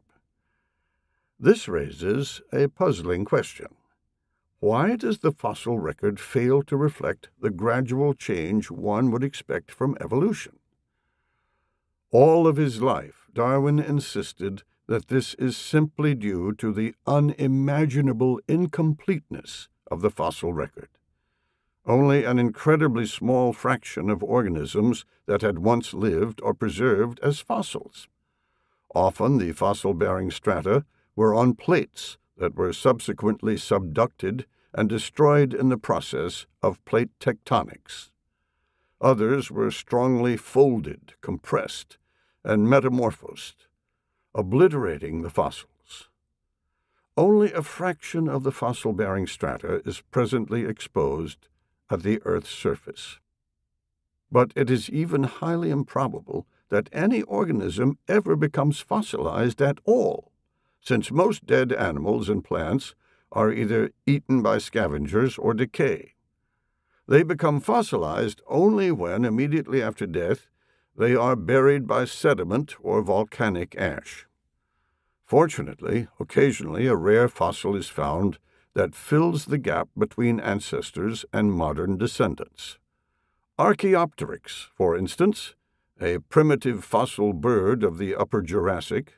This raises a puzzling question. Why does the fossil record fail to reflect the gradual change one would expect from evolution? All of his life, Darwin insisted that this is simply due to the unimaginable incompleteness of the fossil record. Only an incredibly small fraction of organisms that had once lived are preserved as fossils. Often the fossil-bearing strata were on plates that were subsequently subducted and destroyed in the process of plate tectonics. Others were strongly folded, compressed, and metamorphosed, obliterating the fossils. Only a fraction of the fossil-bearing strata is presently exposed at the Earth's surface. But it is even highly improbable that any organism ever becomes fossilized at all, since most dead animals and plants are either eaten by scavengers or decay. They become fossilized only when, immediately after death, they are buried by sediment or volcanic ash. Fortunately, occasionally a rare fossil is found that fills the gap between ancestors and modern descendants. Archaeopteryx, for instance, a primitive fossil bird of the Upper Jurassic,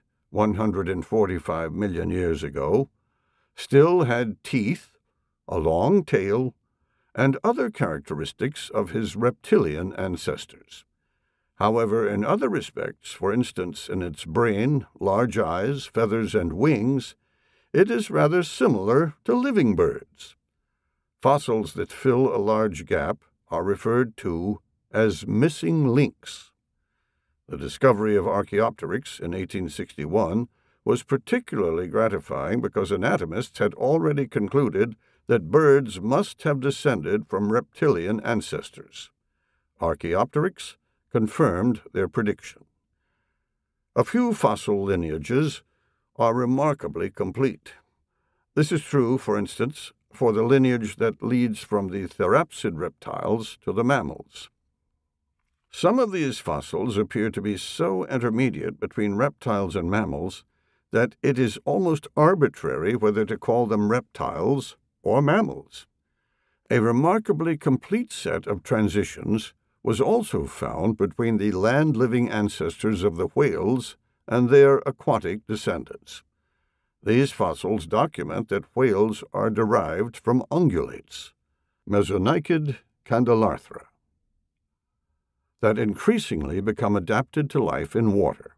145 million years ago, still had teeth, a long tail, and other characteristics of his reptilian ancestors. However, in other respects, for instance in its brain, large eyes, feathers, and wings, it is rather similar to living birds. Fossils that fill a large gap are referred to as missing links. The discovery of Archaeopteryx in 1861 was particularly gratifying because anatomists had already concluded that birds must have descended from reptilian ancestors. Archaeopteryx confirmed their prediction. A few fossil lineages are remarkably complete. This is true, for instance, for the lineage that leads from the therapsid reptiles to the mammals. Some of these fossils appear to be so intermediate between reptiles and mammals that it is almost arbitrary whether to call them reptiles or mammals. A remarkably complete set of transitions was also found between the land-living ancestors of the whales and their aquatic descendants. These fossils document that whales are derived from ungulates, Mesonychid candelarthra, that increasingly become adapted to life in water.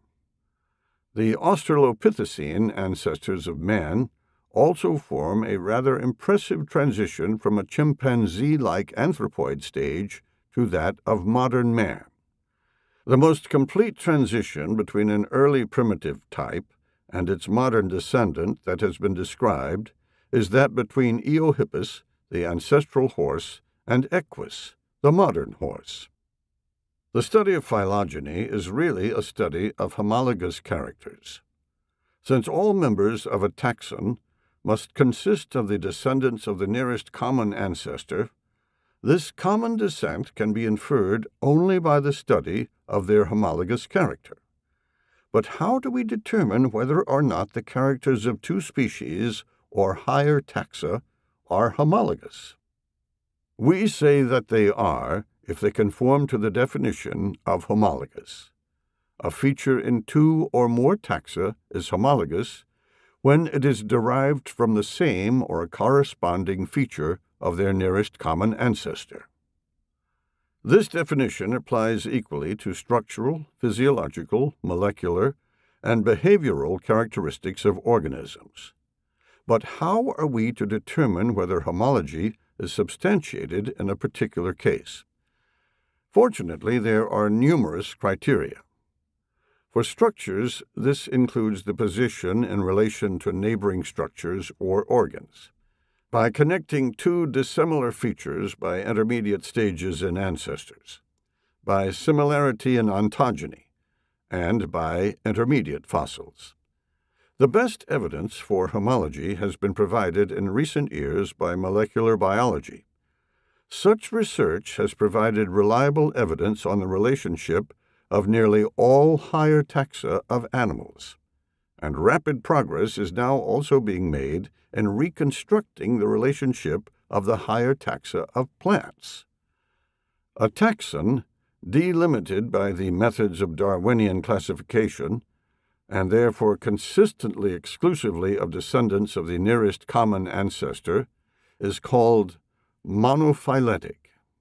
The Australopithecine ancestors of man also form a rather impressive transition from a chimpanzee-like anthropoid stage to that of modern man. The most complete transition between an early primitive type and its modern descendant that has been described is that between Eohippus, the ancestral horse, and Equus, the modern horse. The study of phylogeny is really a study of homologous characters. Since all members of a taxon must consist of the descendants of the nearest common ancestor, this common descent can be inferred only by the study of their homologous character. But how do we determine whether or not the characters of two species or higher taxa are homologous? We say that they are if they conform to the definition of homologous. A feature in two or more taxa is homologous when it is derived from the same or a corresponding feature of their nearest common ancestor. This definition applies equally to structural, physiological, molecular, and behavioral characteristics of organisms. But how are we to determine whether homology is substantiated in a particular case? Fortunately, there are numerous criteria. For structures, this includes the position in relation to neighboring structures or organs. By connecting two dissimilar features by intermediate stages in ancestors, by similarity in ontogeny, and by intermediate fossils. The best evidence for homology has been provided in recent years by molecular biology. Such research has provided reliable evidence on the relationship of nearly all higher taxa of animals, and rapid progress is now also being made in reconstructing the relationship of the higher taxa of plants. A taxon, delimited by the methods of Darwinian classification, and therefore consistently exclusively of descendants of the nearest common ancestor, is called monophyletic.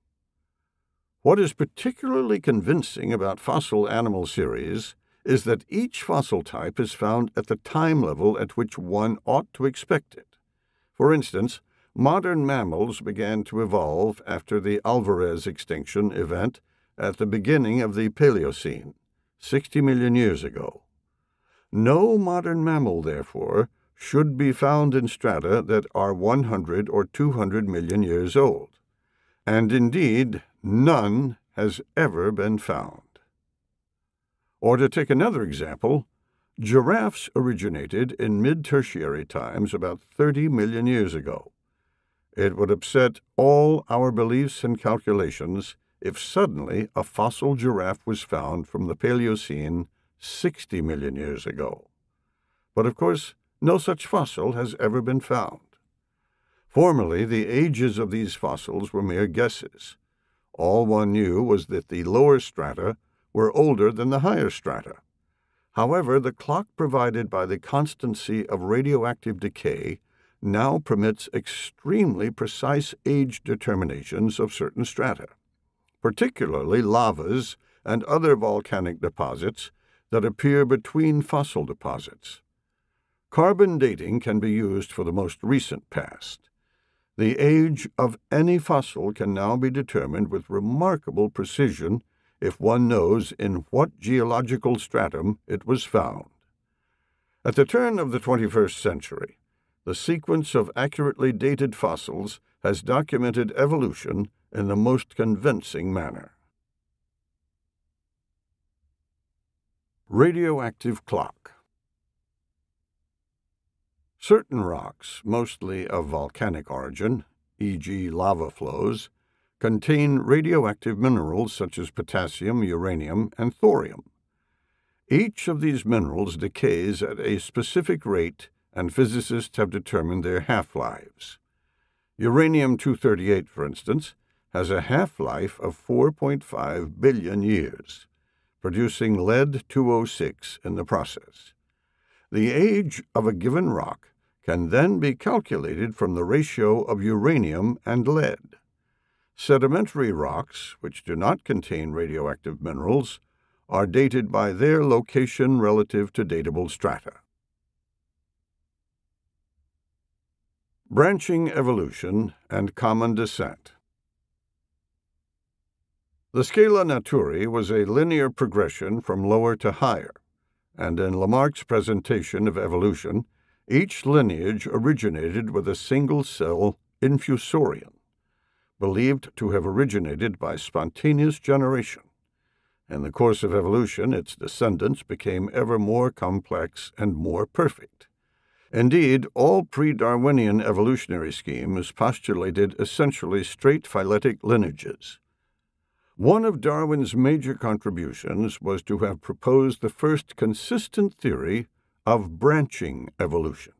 What is particularly convincing about fossil animal series is that each fossil type is found at the time level at which one ought to expect it. For instance, modern mammals began to evolve after the Alvarez extinction event at the beginning of the Paleocene, 60 million years ago. No modern mammal, therefore, should be found in strata that are 100 or 200 million years old, and indeed none has ever been found. Or to take another example, giraffes originated in mid-tertiary times about 30 million years ago. It would upset all our beliefs and calculations if suddenly a fossil giraffe was found from the Paleocene 60 million years ago. But of course, no such fossil has ever been found. Formerly, the ages of these fossils were mere guesses. All one knew was that the lower strata were older than the higher strata. However, the clock provided by the constancy of radioactive decay now permits extremely precise age determinations of certain strata, particularly lavas and other volcanic deposits that appear between fossil deposits. Carbon dating can be used for the most recent past. The age of any fossil can now be determined with remarkable precision if one knows in what geological stratum it was found. At the turn of the 21st century, the sequence of accurately dated fossils has documented evolution in the most convincing manner. Radioactive clock. Certain rocks, mostly of volcanic origin, e.g. lava flows, contain radioactive minerals such as potassium, uranium, and thorium. Each of these minerals decays at a specific rate, and physicists have determined their half-lives. Uranium-238, for instance, has a half-life of 4.5 billion years, producing lead-206 in the process. The age of a given rock can then be calculated from the ratio of uranium and lead. Sedimentary rocks, which do not contain radioactive minerals, are dated by their location relative to datable strata. Branching evolution and common descent. The scala naturae was a linear progression from lower to higher, and in Lamarck's presentation of evolution, each lineage originated with a single-cell infusorian, believed to have originated by spontaneous generation. In the course of evolution, its descendants became ever more complex and more perfect. Indeed, all pre-Darwinian evolutionary schemes postulated essentially straight phyletic lineages. One of Darwin's major contributions was to have proposed the first consistent theory of branching evolution.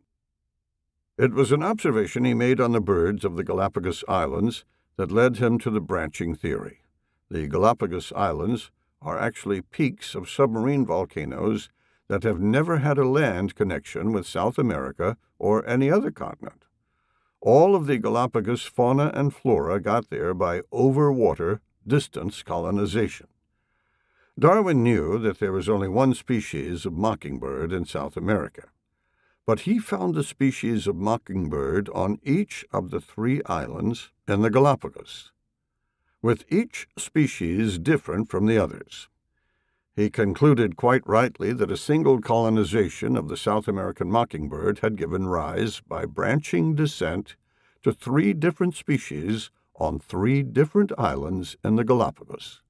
It was an observation he made on the birds of the Galapagos Islands that led him to the branching theory. The Galapagos Islands are actually peaks of submarine volcanoes that have never had a land connection with South America or any other continent. All of the Galapagos fauna and flora got there by overwater distance colonization. Darwin knew that there was only one species of mockingbird in South America, but he found a species of mockingbird on each of the 3 islands in the Galapagos, with each species different from the others. He concluded quite rightly that a single colonization of the South American mockingbird had given rise, by branching descent, to 3 different species on 3 different islands in the Galapagos.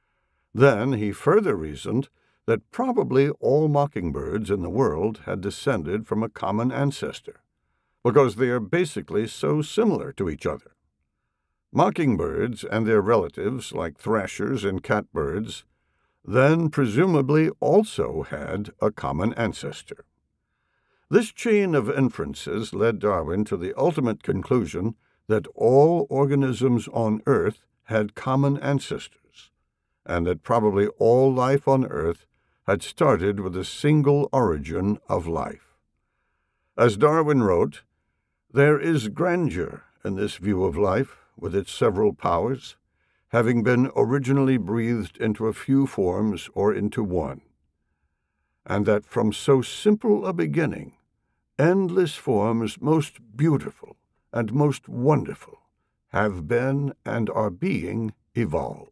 Then he further reasoned that probably all mockingbirds in the world had descended from a common ancestor, because they are basically so similar to each other. Mockingbirds and their relatives, like thrashers and catbirds, then presumably also had a common ancestor. This chain of inferences led Darwin to the ultimate conclusion that all organisms on Earth had common ancestors, and that probably all life on Earth had started with a single origin of life. As Darwin wrote, "There is grandeur in this view of life, with its several powers, having been originally breathed into a few forms or into one, and that from so simple a beginning, endless forms most beautiful and most wonderful have been and are being evolved."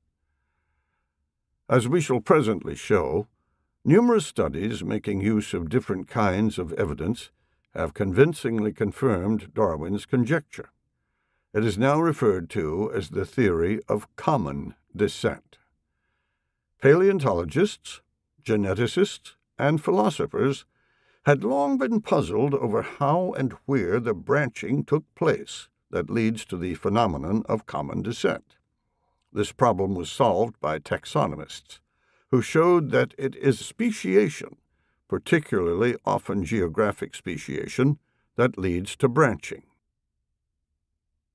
As we shall presently show, numerous studies making use of different kinds of evidence have convincingly confirmed Darwin's conjecture. It is now referred to as the theory of common descent. Paleontologists, geneticists, and philosophers had long been puzzled over how and where the branching took place that leads to the phenomenon of common descent. This problem was solved by taxonomists, who showed that it is speciation, particularly often geographic speciation, that leads to branching.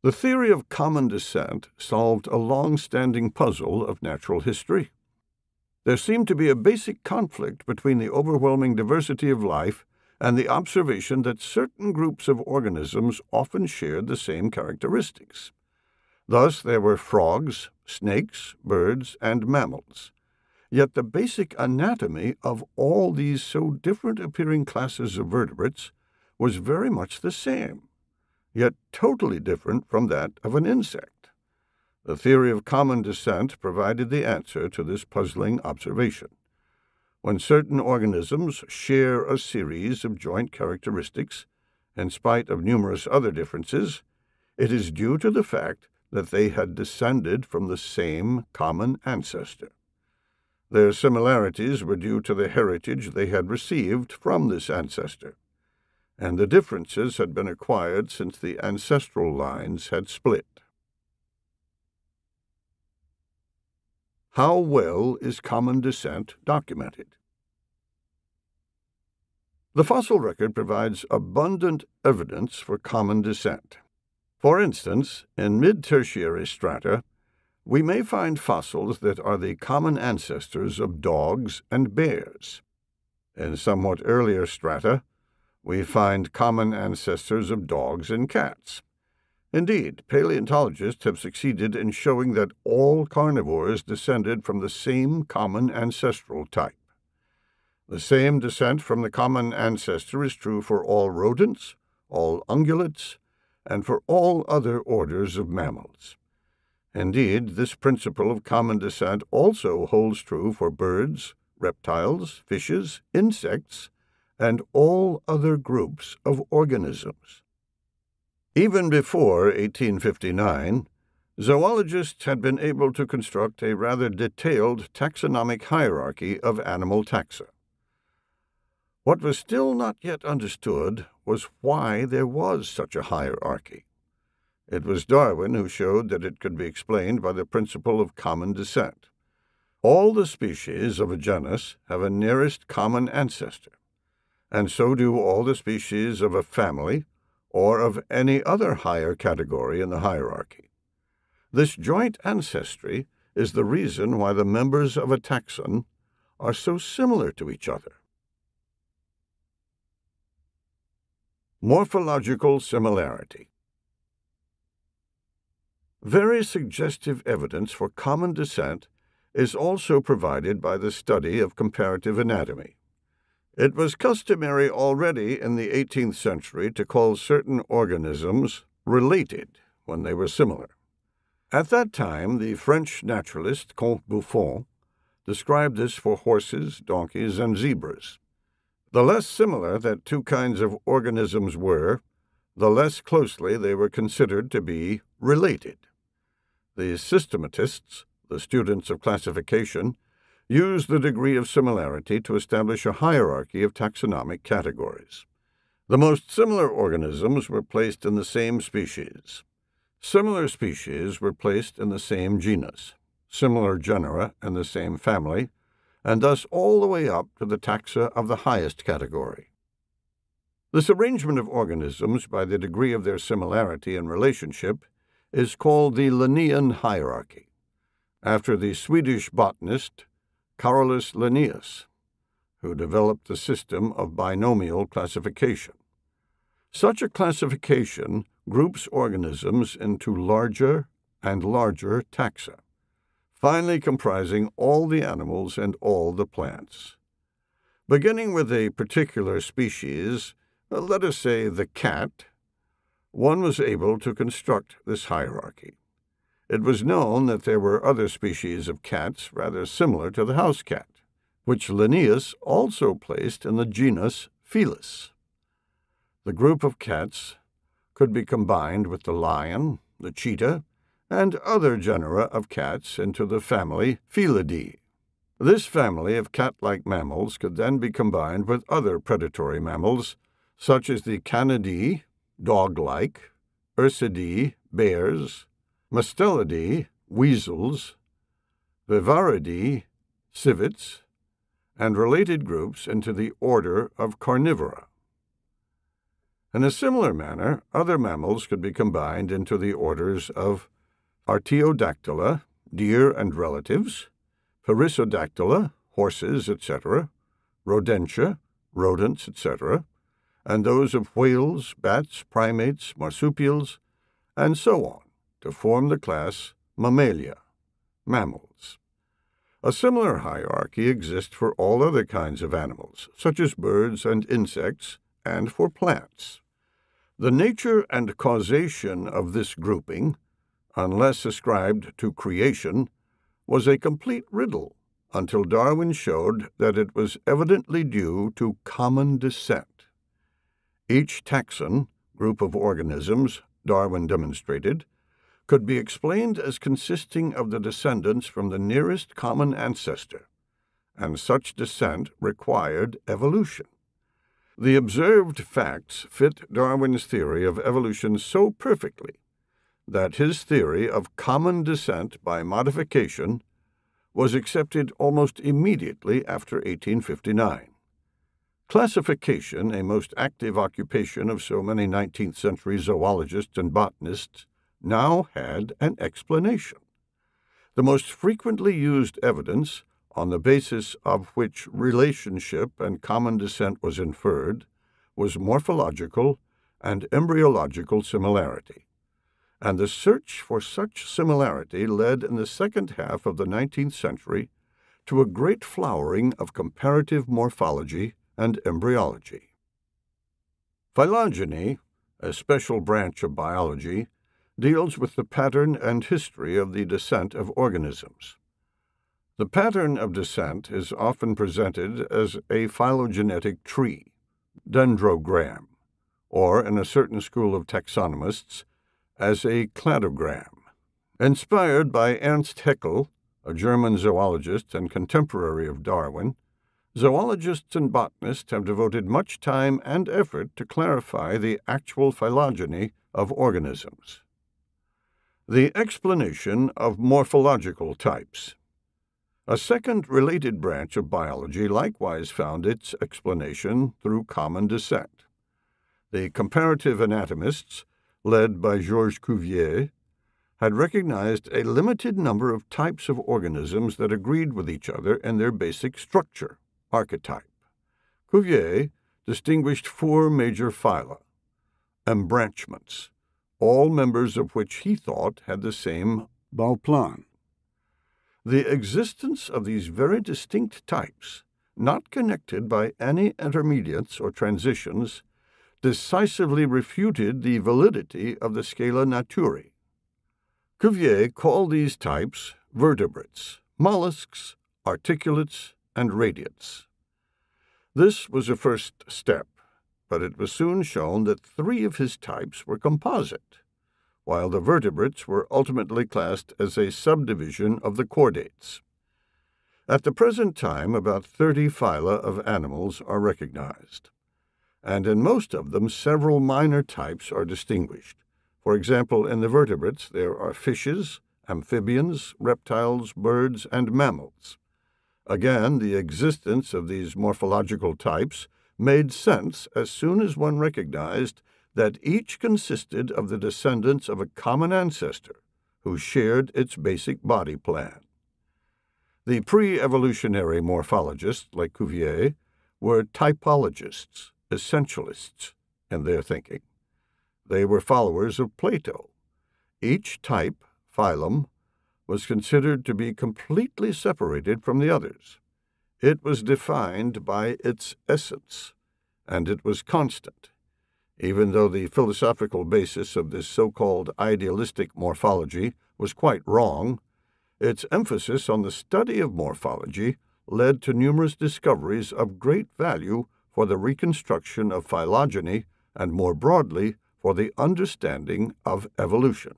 The theory of common descent solved a long-standing puzzle of natural history. There seemed to be a basic conflict between the overwhelming diversity of life and the observation that certain groups of organisms often shared the same characteristics. Thus, there were frogs, snakes, birds, and mammals. Yet the basic anatomy of all these so different-appearing classes of vertebrates was very much the same, yet totally different from that of an insect. The theory of common descent provided the answer to this puzzling observation. When certain organisms share a series of joint characteristics, in spite of numerous other differences, it is due to the fact that they had descended from the same common ancestor. Their similarities were due to the heritage they had received from this ancestor, and the differences had been acquired since the ancestral lines had split. How well is common descent documented? The fossil record provides abundant evidence for common descent. For instance, in mid-tertiary strata, we may find fossils that are the common ancestors of dogs and bears. In somewhat earlier strata, we find common ancestors of dogs and cats. Indeed, paleontologists have succeeded in showing that all carnivores descended from the same common ancestral type. The same descent from the common ancestor is true for all rodents, all ungulates, and for all other orders of mammals. Indeed, this principle of common descent also holds true for birds, reptiles, fishes, insects, and all other groups of organisms. Even before 1859, zoologists had been able to construct a rather detailed taxonomic hierarchy of animal taxa. What was still not yet understood was why there was such a hierarchy. It was Darwin who showed that it could be explained by the principle of common descent. All the species of a genus have a nearest common ancestor, and so do all the species of a family or of any other higher category in the hierarchy. This joint ancestry is the reason why the members of a taxon are so similar to each other. Morphological similarity. Very suggestive evidence for common descent is also provided by the study of comparative anatomy. It was customary already in the 18th century to call certain organisms related when they were similar. At that time, the French naturalist Comte Buffon described this for horses, donkeys, and zebras. The less similar that two kinds of organisms were, the less closely they were considered to be related. The systematists, the students of classification, used the degree of similarity to establish a hierarchy of taxonomic categories. The most similar organisms were placed in the same species. Similar species were placed in the same genus, similar genera in the same family, and thus all the way up to the taxa of the highest category. This arrangement of organisms by the degree of their similarity and relationship is called the Linnaean hierarchy, after the Swedish botanist Carolus Linnaeus, who developed the system of binomial classification. Such a classification groups organisms into larger and larger taxa, finally comprising all the animals and all the plants. Beginning with a particular species, let us say the cat, one was able to construct this hierarchy. It was known that there were other species of cats rather similar to the house cat, which Linnaeus also placed in the genus Felis. The group of cats could be combined with the lion, the cheetah, and other genera of cats into the family Felidae. This family of cat-like mammals could then be combined with other predatory mammals, such as the Canidae, dog-like, Ursidae, bears, Mustelidae, weasels, Vivaridae, civets, and related groups into the order of Carnivora. In a similar manner, other mammals could be combined into the orders of Artiodactyla, deer and relatives, Perissodactyla, horses, etc., Rodentia, rodents, etc., and those of whales, bats, primates, marsupials, and so on, to form the class Mammalia, mammals. A similar hierarchy exists for all other kinds of animals, such as birds and insects, and for plants. The nature and causation of this grouping, unless ascribed to creation, was a complete riddle until Darwin showed that it was evidently due to common descent. Each taxon, group of organisms, Darwin demonstrated, could be explained as consisting of the descendants from the nearest common ancestor, and such descent required evolution. The observed facts fit Darwin's theory of evolution so perfectly that his theory of common descent by modification was accepted almost immediately after 1859. Classification, a most active occupation of so many 19th-century zoologists and botanists, now had an explanation. The most frequently used evidence, on the basis of which relationship and common descent was inferred, was morphological and embryological similarity, and the search for such similarity led in the second half of the 19th century to a great flowering of comparative morphology and embryology. Phylogeny, a special branch of biology, deals with the pattern and history of the descent of organisms. The pattern of descent is often presented as a phylogenetic tree, dendrogram, or, in a certain school of taxonomists, as a cladogram. Inspired by Ernst Haeckel, a German zoologist and contemporary of Darwin, zoologists and botanists have devoted much time and effort to clarify the actual phylogeny of organisms. The explanation of morphological types. A second related branch of biology likewise found its explanation through common descent. The comparative anatomists, led by Georges Cuvier, had recognized a limited number of types of organisms that agreed with each other in their basic structure, archetype. Cuvier distinguished 4 major phyla, embranchments, all members of which he thought had the same Bauplan. The existence of these very distinct types, not connected by any intermediates or transitions, decisively refuted the validity of the scala naturae. Cuvier called these types vertebrates, mollusks, articulates, and radiates. This was a first step, but it was soon shown that 3 of his types were composite, while the vertebrates were ultimately classed as a subdivision of the chordates. At the present time, about 30 phyla of animals are recognized, and in most of them several minor types are distinguished. For example, in the vertebrates there are fishes, amphibians, reptiles, birds, and mammals. Again, the existence of these morphological types made sense as soon as one recognized that each consisted of the descendants of a common ancestor who shared its basic body plan. The pre-evolutionary morphologists, like Cuvier, were typologists, essentialists in their thinking. They were followers of Plato. Each type, phylum, was considered to be completely separated from the others. It was defined by its essence, and it was constant. Even though the philosophical basis of this so-called idealistic morphology was quite wrong, its emphasis on the study of morphology led to numerous discoveries of great value for the reconstruction of phylogeny and, more broadly, for the understanding of evolution.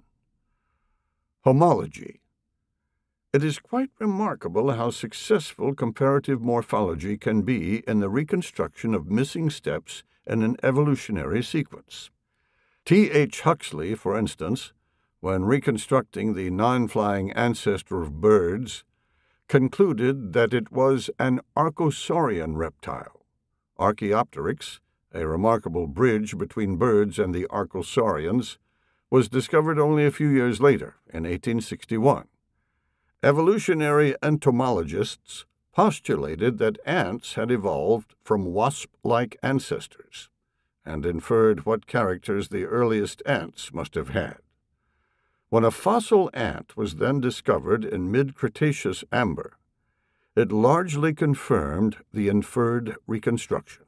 Homology. It is quite remarkable how successful comparative morphology can be in the reconstruction of missing steps in an evolutionary sequence. T.H. Huxley, for instance, when reconstructing the non-flying ancestor of birds, concluded that it was an archosaurian reptile, Archaeopteryx, a remarkable bridge between birds and the archosaurians, was discovered only a few years later, in 1861. Evolutionary entomologists postulated that ants had evolved from wasp-like ancestors, and inferred what characters the earliest ants must have had. When a fossil ant was then discovered in mid-Cretaceous amber, it largely confirmed the inferred reconstruction.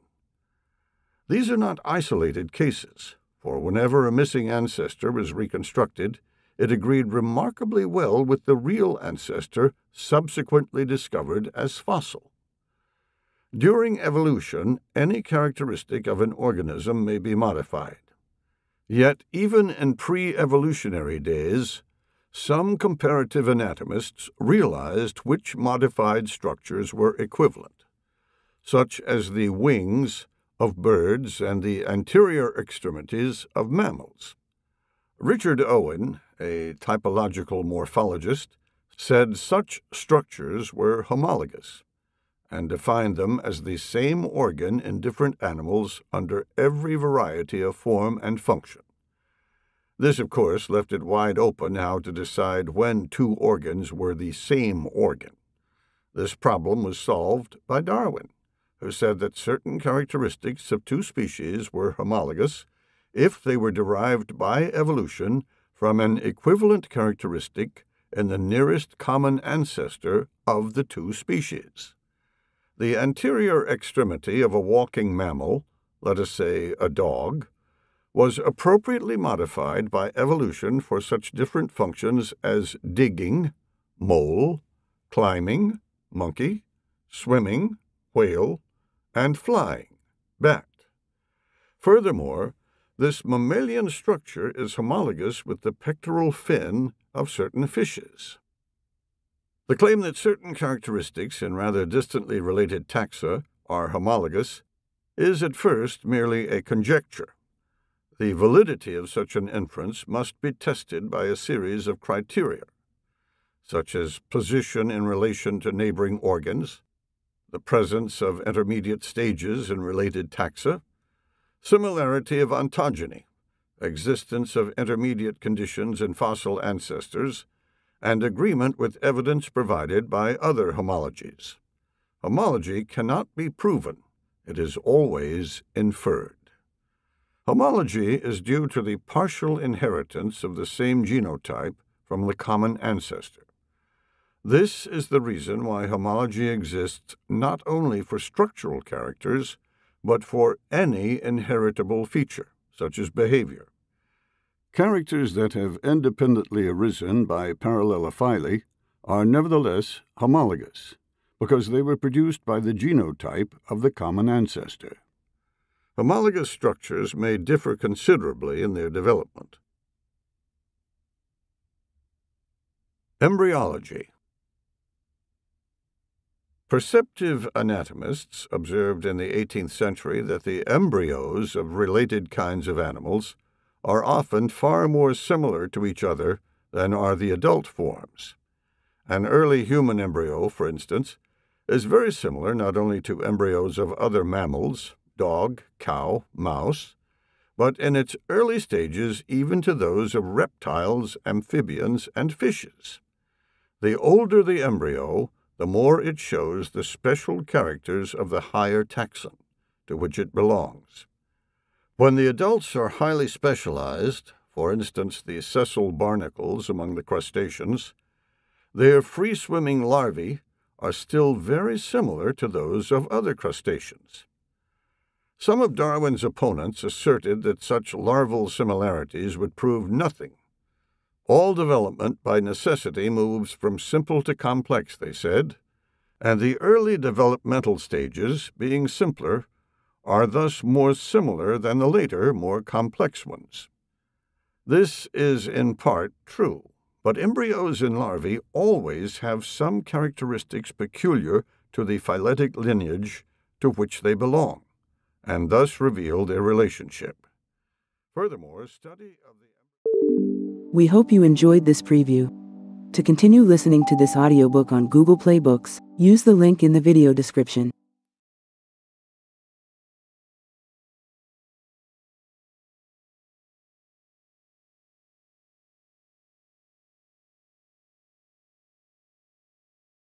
These are not isolated cases, for whenever a missing ancestor was reconstructed, it agreed remarkably well with the real ancestor subsequently discovered as fossil. During evolution, any characteristic of an organism may be modified. Yet, even in pre-evolutionary days, some comparative anatomists realized which modified structures were equivalent, such as the wings of birds and the anterior extremities of mammals. Richard Owen, a typological morphologist, said such structures were homologous, and defined them as the same organ in different animals under every variety of form and function. This, of course, left it wide open how to decide when two organs were the same organ. This problem was solved by Darwin, who said that certain characteristics of two species were homologous if they were derived by evolution from an equivalent characteristic in the nearest common ancestor of the two species. The anterior extremity of a walking mammal, let us say a dog, was appropriately modified by evolution for such different functions as digging, mole, climbing, monkey, swimming, whale, and flying, bat. Furthermore, this mammalian structure is homologous with the pectoral fin of certain fishes. The claim that certain characteristics in rather distantly related taxa are homologous is at first merely a conjecture. The validity of such an inference must be tested by a series of criteria, such as position in relation to neighboring organs, the presence of intermediate stages in related taxa, similarity of ontogeny, existence of intermediate conditions in fossil ancestors, and agreement with evidence provided by other homologies. Homology cannot be proven. It is always inferred. Homology is due to the partial inheritance of the same genotype from the common ancestor. This is the reason why homology exists not only for structural characters, but for any inheritable feature, such as behavior. Characters that have independently arisen by parallelophyly are nevertheless homologous, because they were produced by the genotype of the common ancestor. Homologous structures may differ considerably in their development. Embryology. Perceptive anatomists observed in the 18th century that the embryos of related kinds of animals are often far more similar to each other than are the adult forms. An early human embryo, for instance, is very similar not only to embryos of other mammals, dog, cow, mouse, but in its early stages even to those of reptiles, amphibians, and fishes. The older the embryo, the more it shows the special characters of the higher taxon to which it belongs. When the adults are highly specialized, for instance the sessile barnacles among the crustaceans, their free-swimming larvae are still very similar to those of other crustaceans. Some of Darwin's opponents asserted that such larval similarities would prove nothing. All development by necessity moves from simple to complex, they said, and the early developmental stages, being simpler, are thus more similar than the later, more complex ones. This is in part true, but embryos in larvae always have some characteristics peculiar to the phyletic lineage to which they belong, and thus reveal their relationship. Furthermore, study of the... We hope you enjoyed this preview. To continue listening to this audiobook on Google Play Books, use the link in the video description.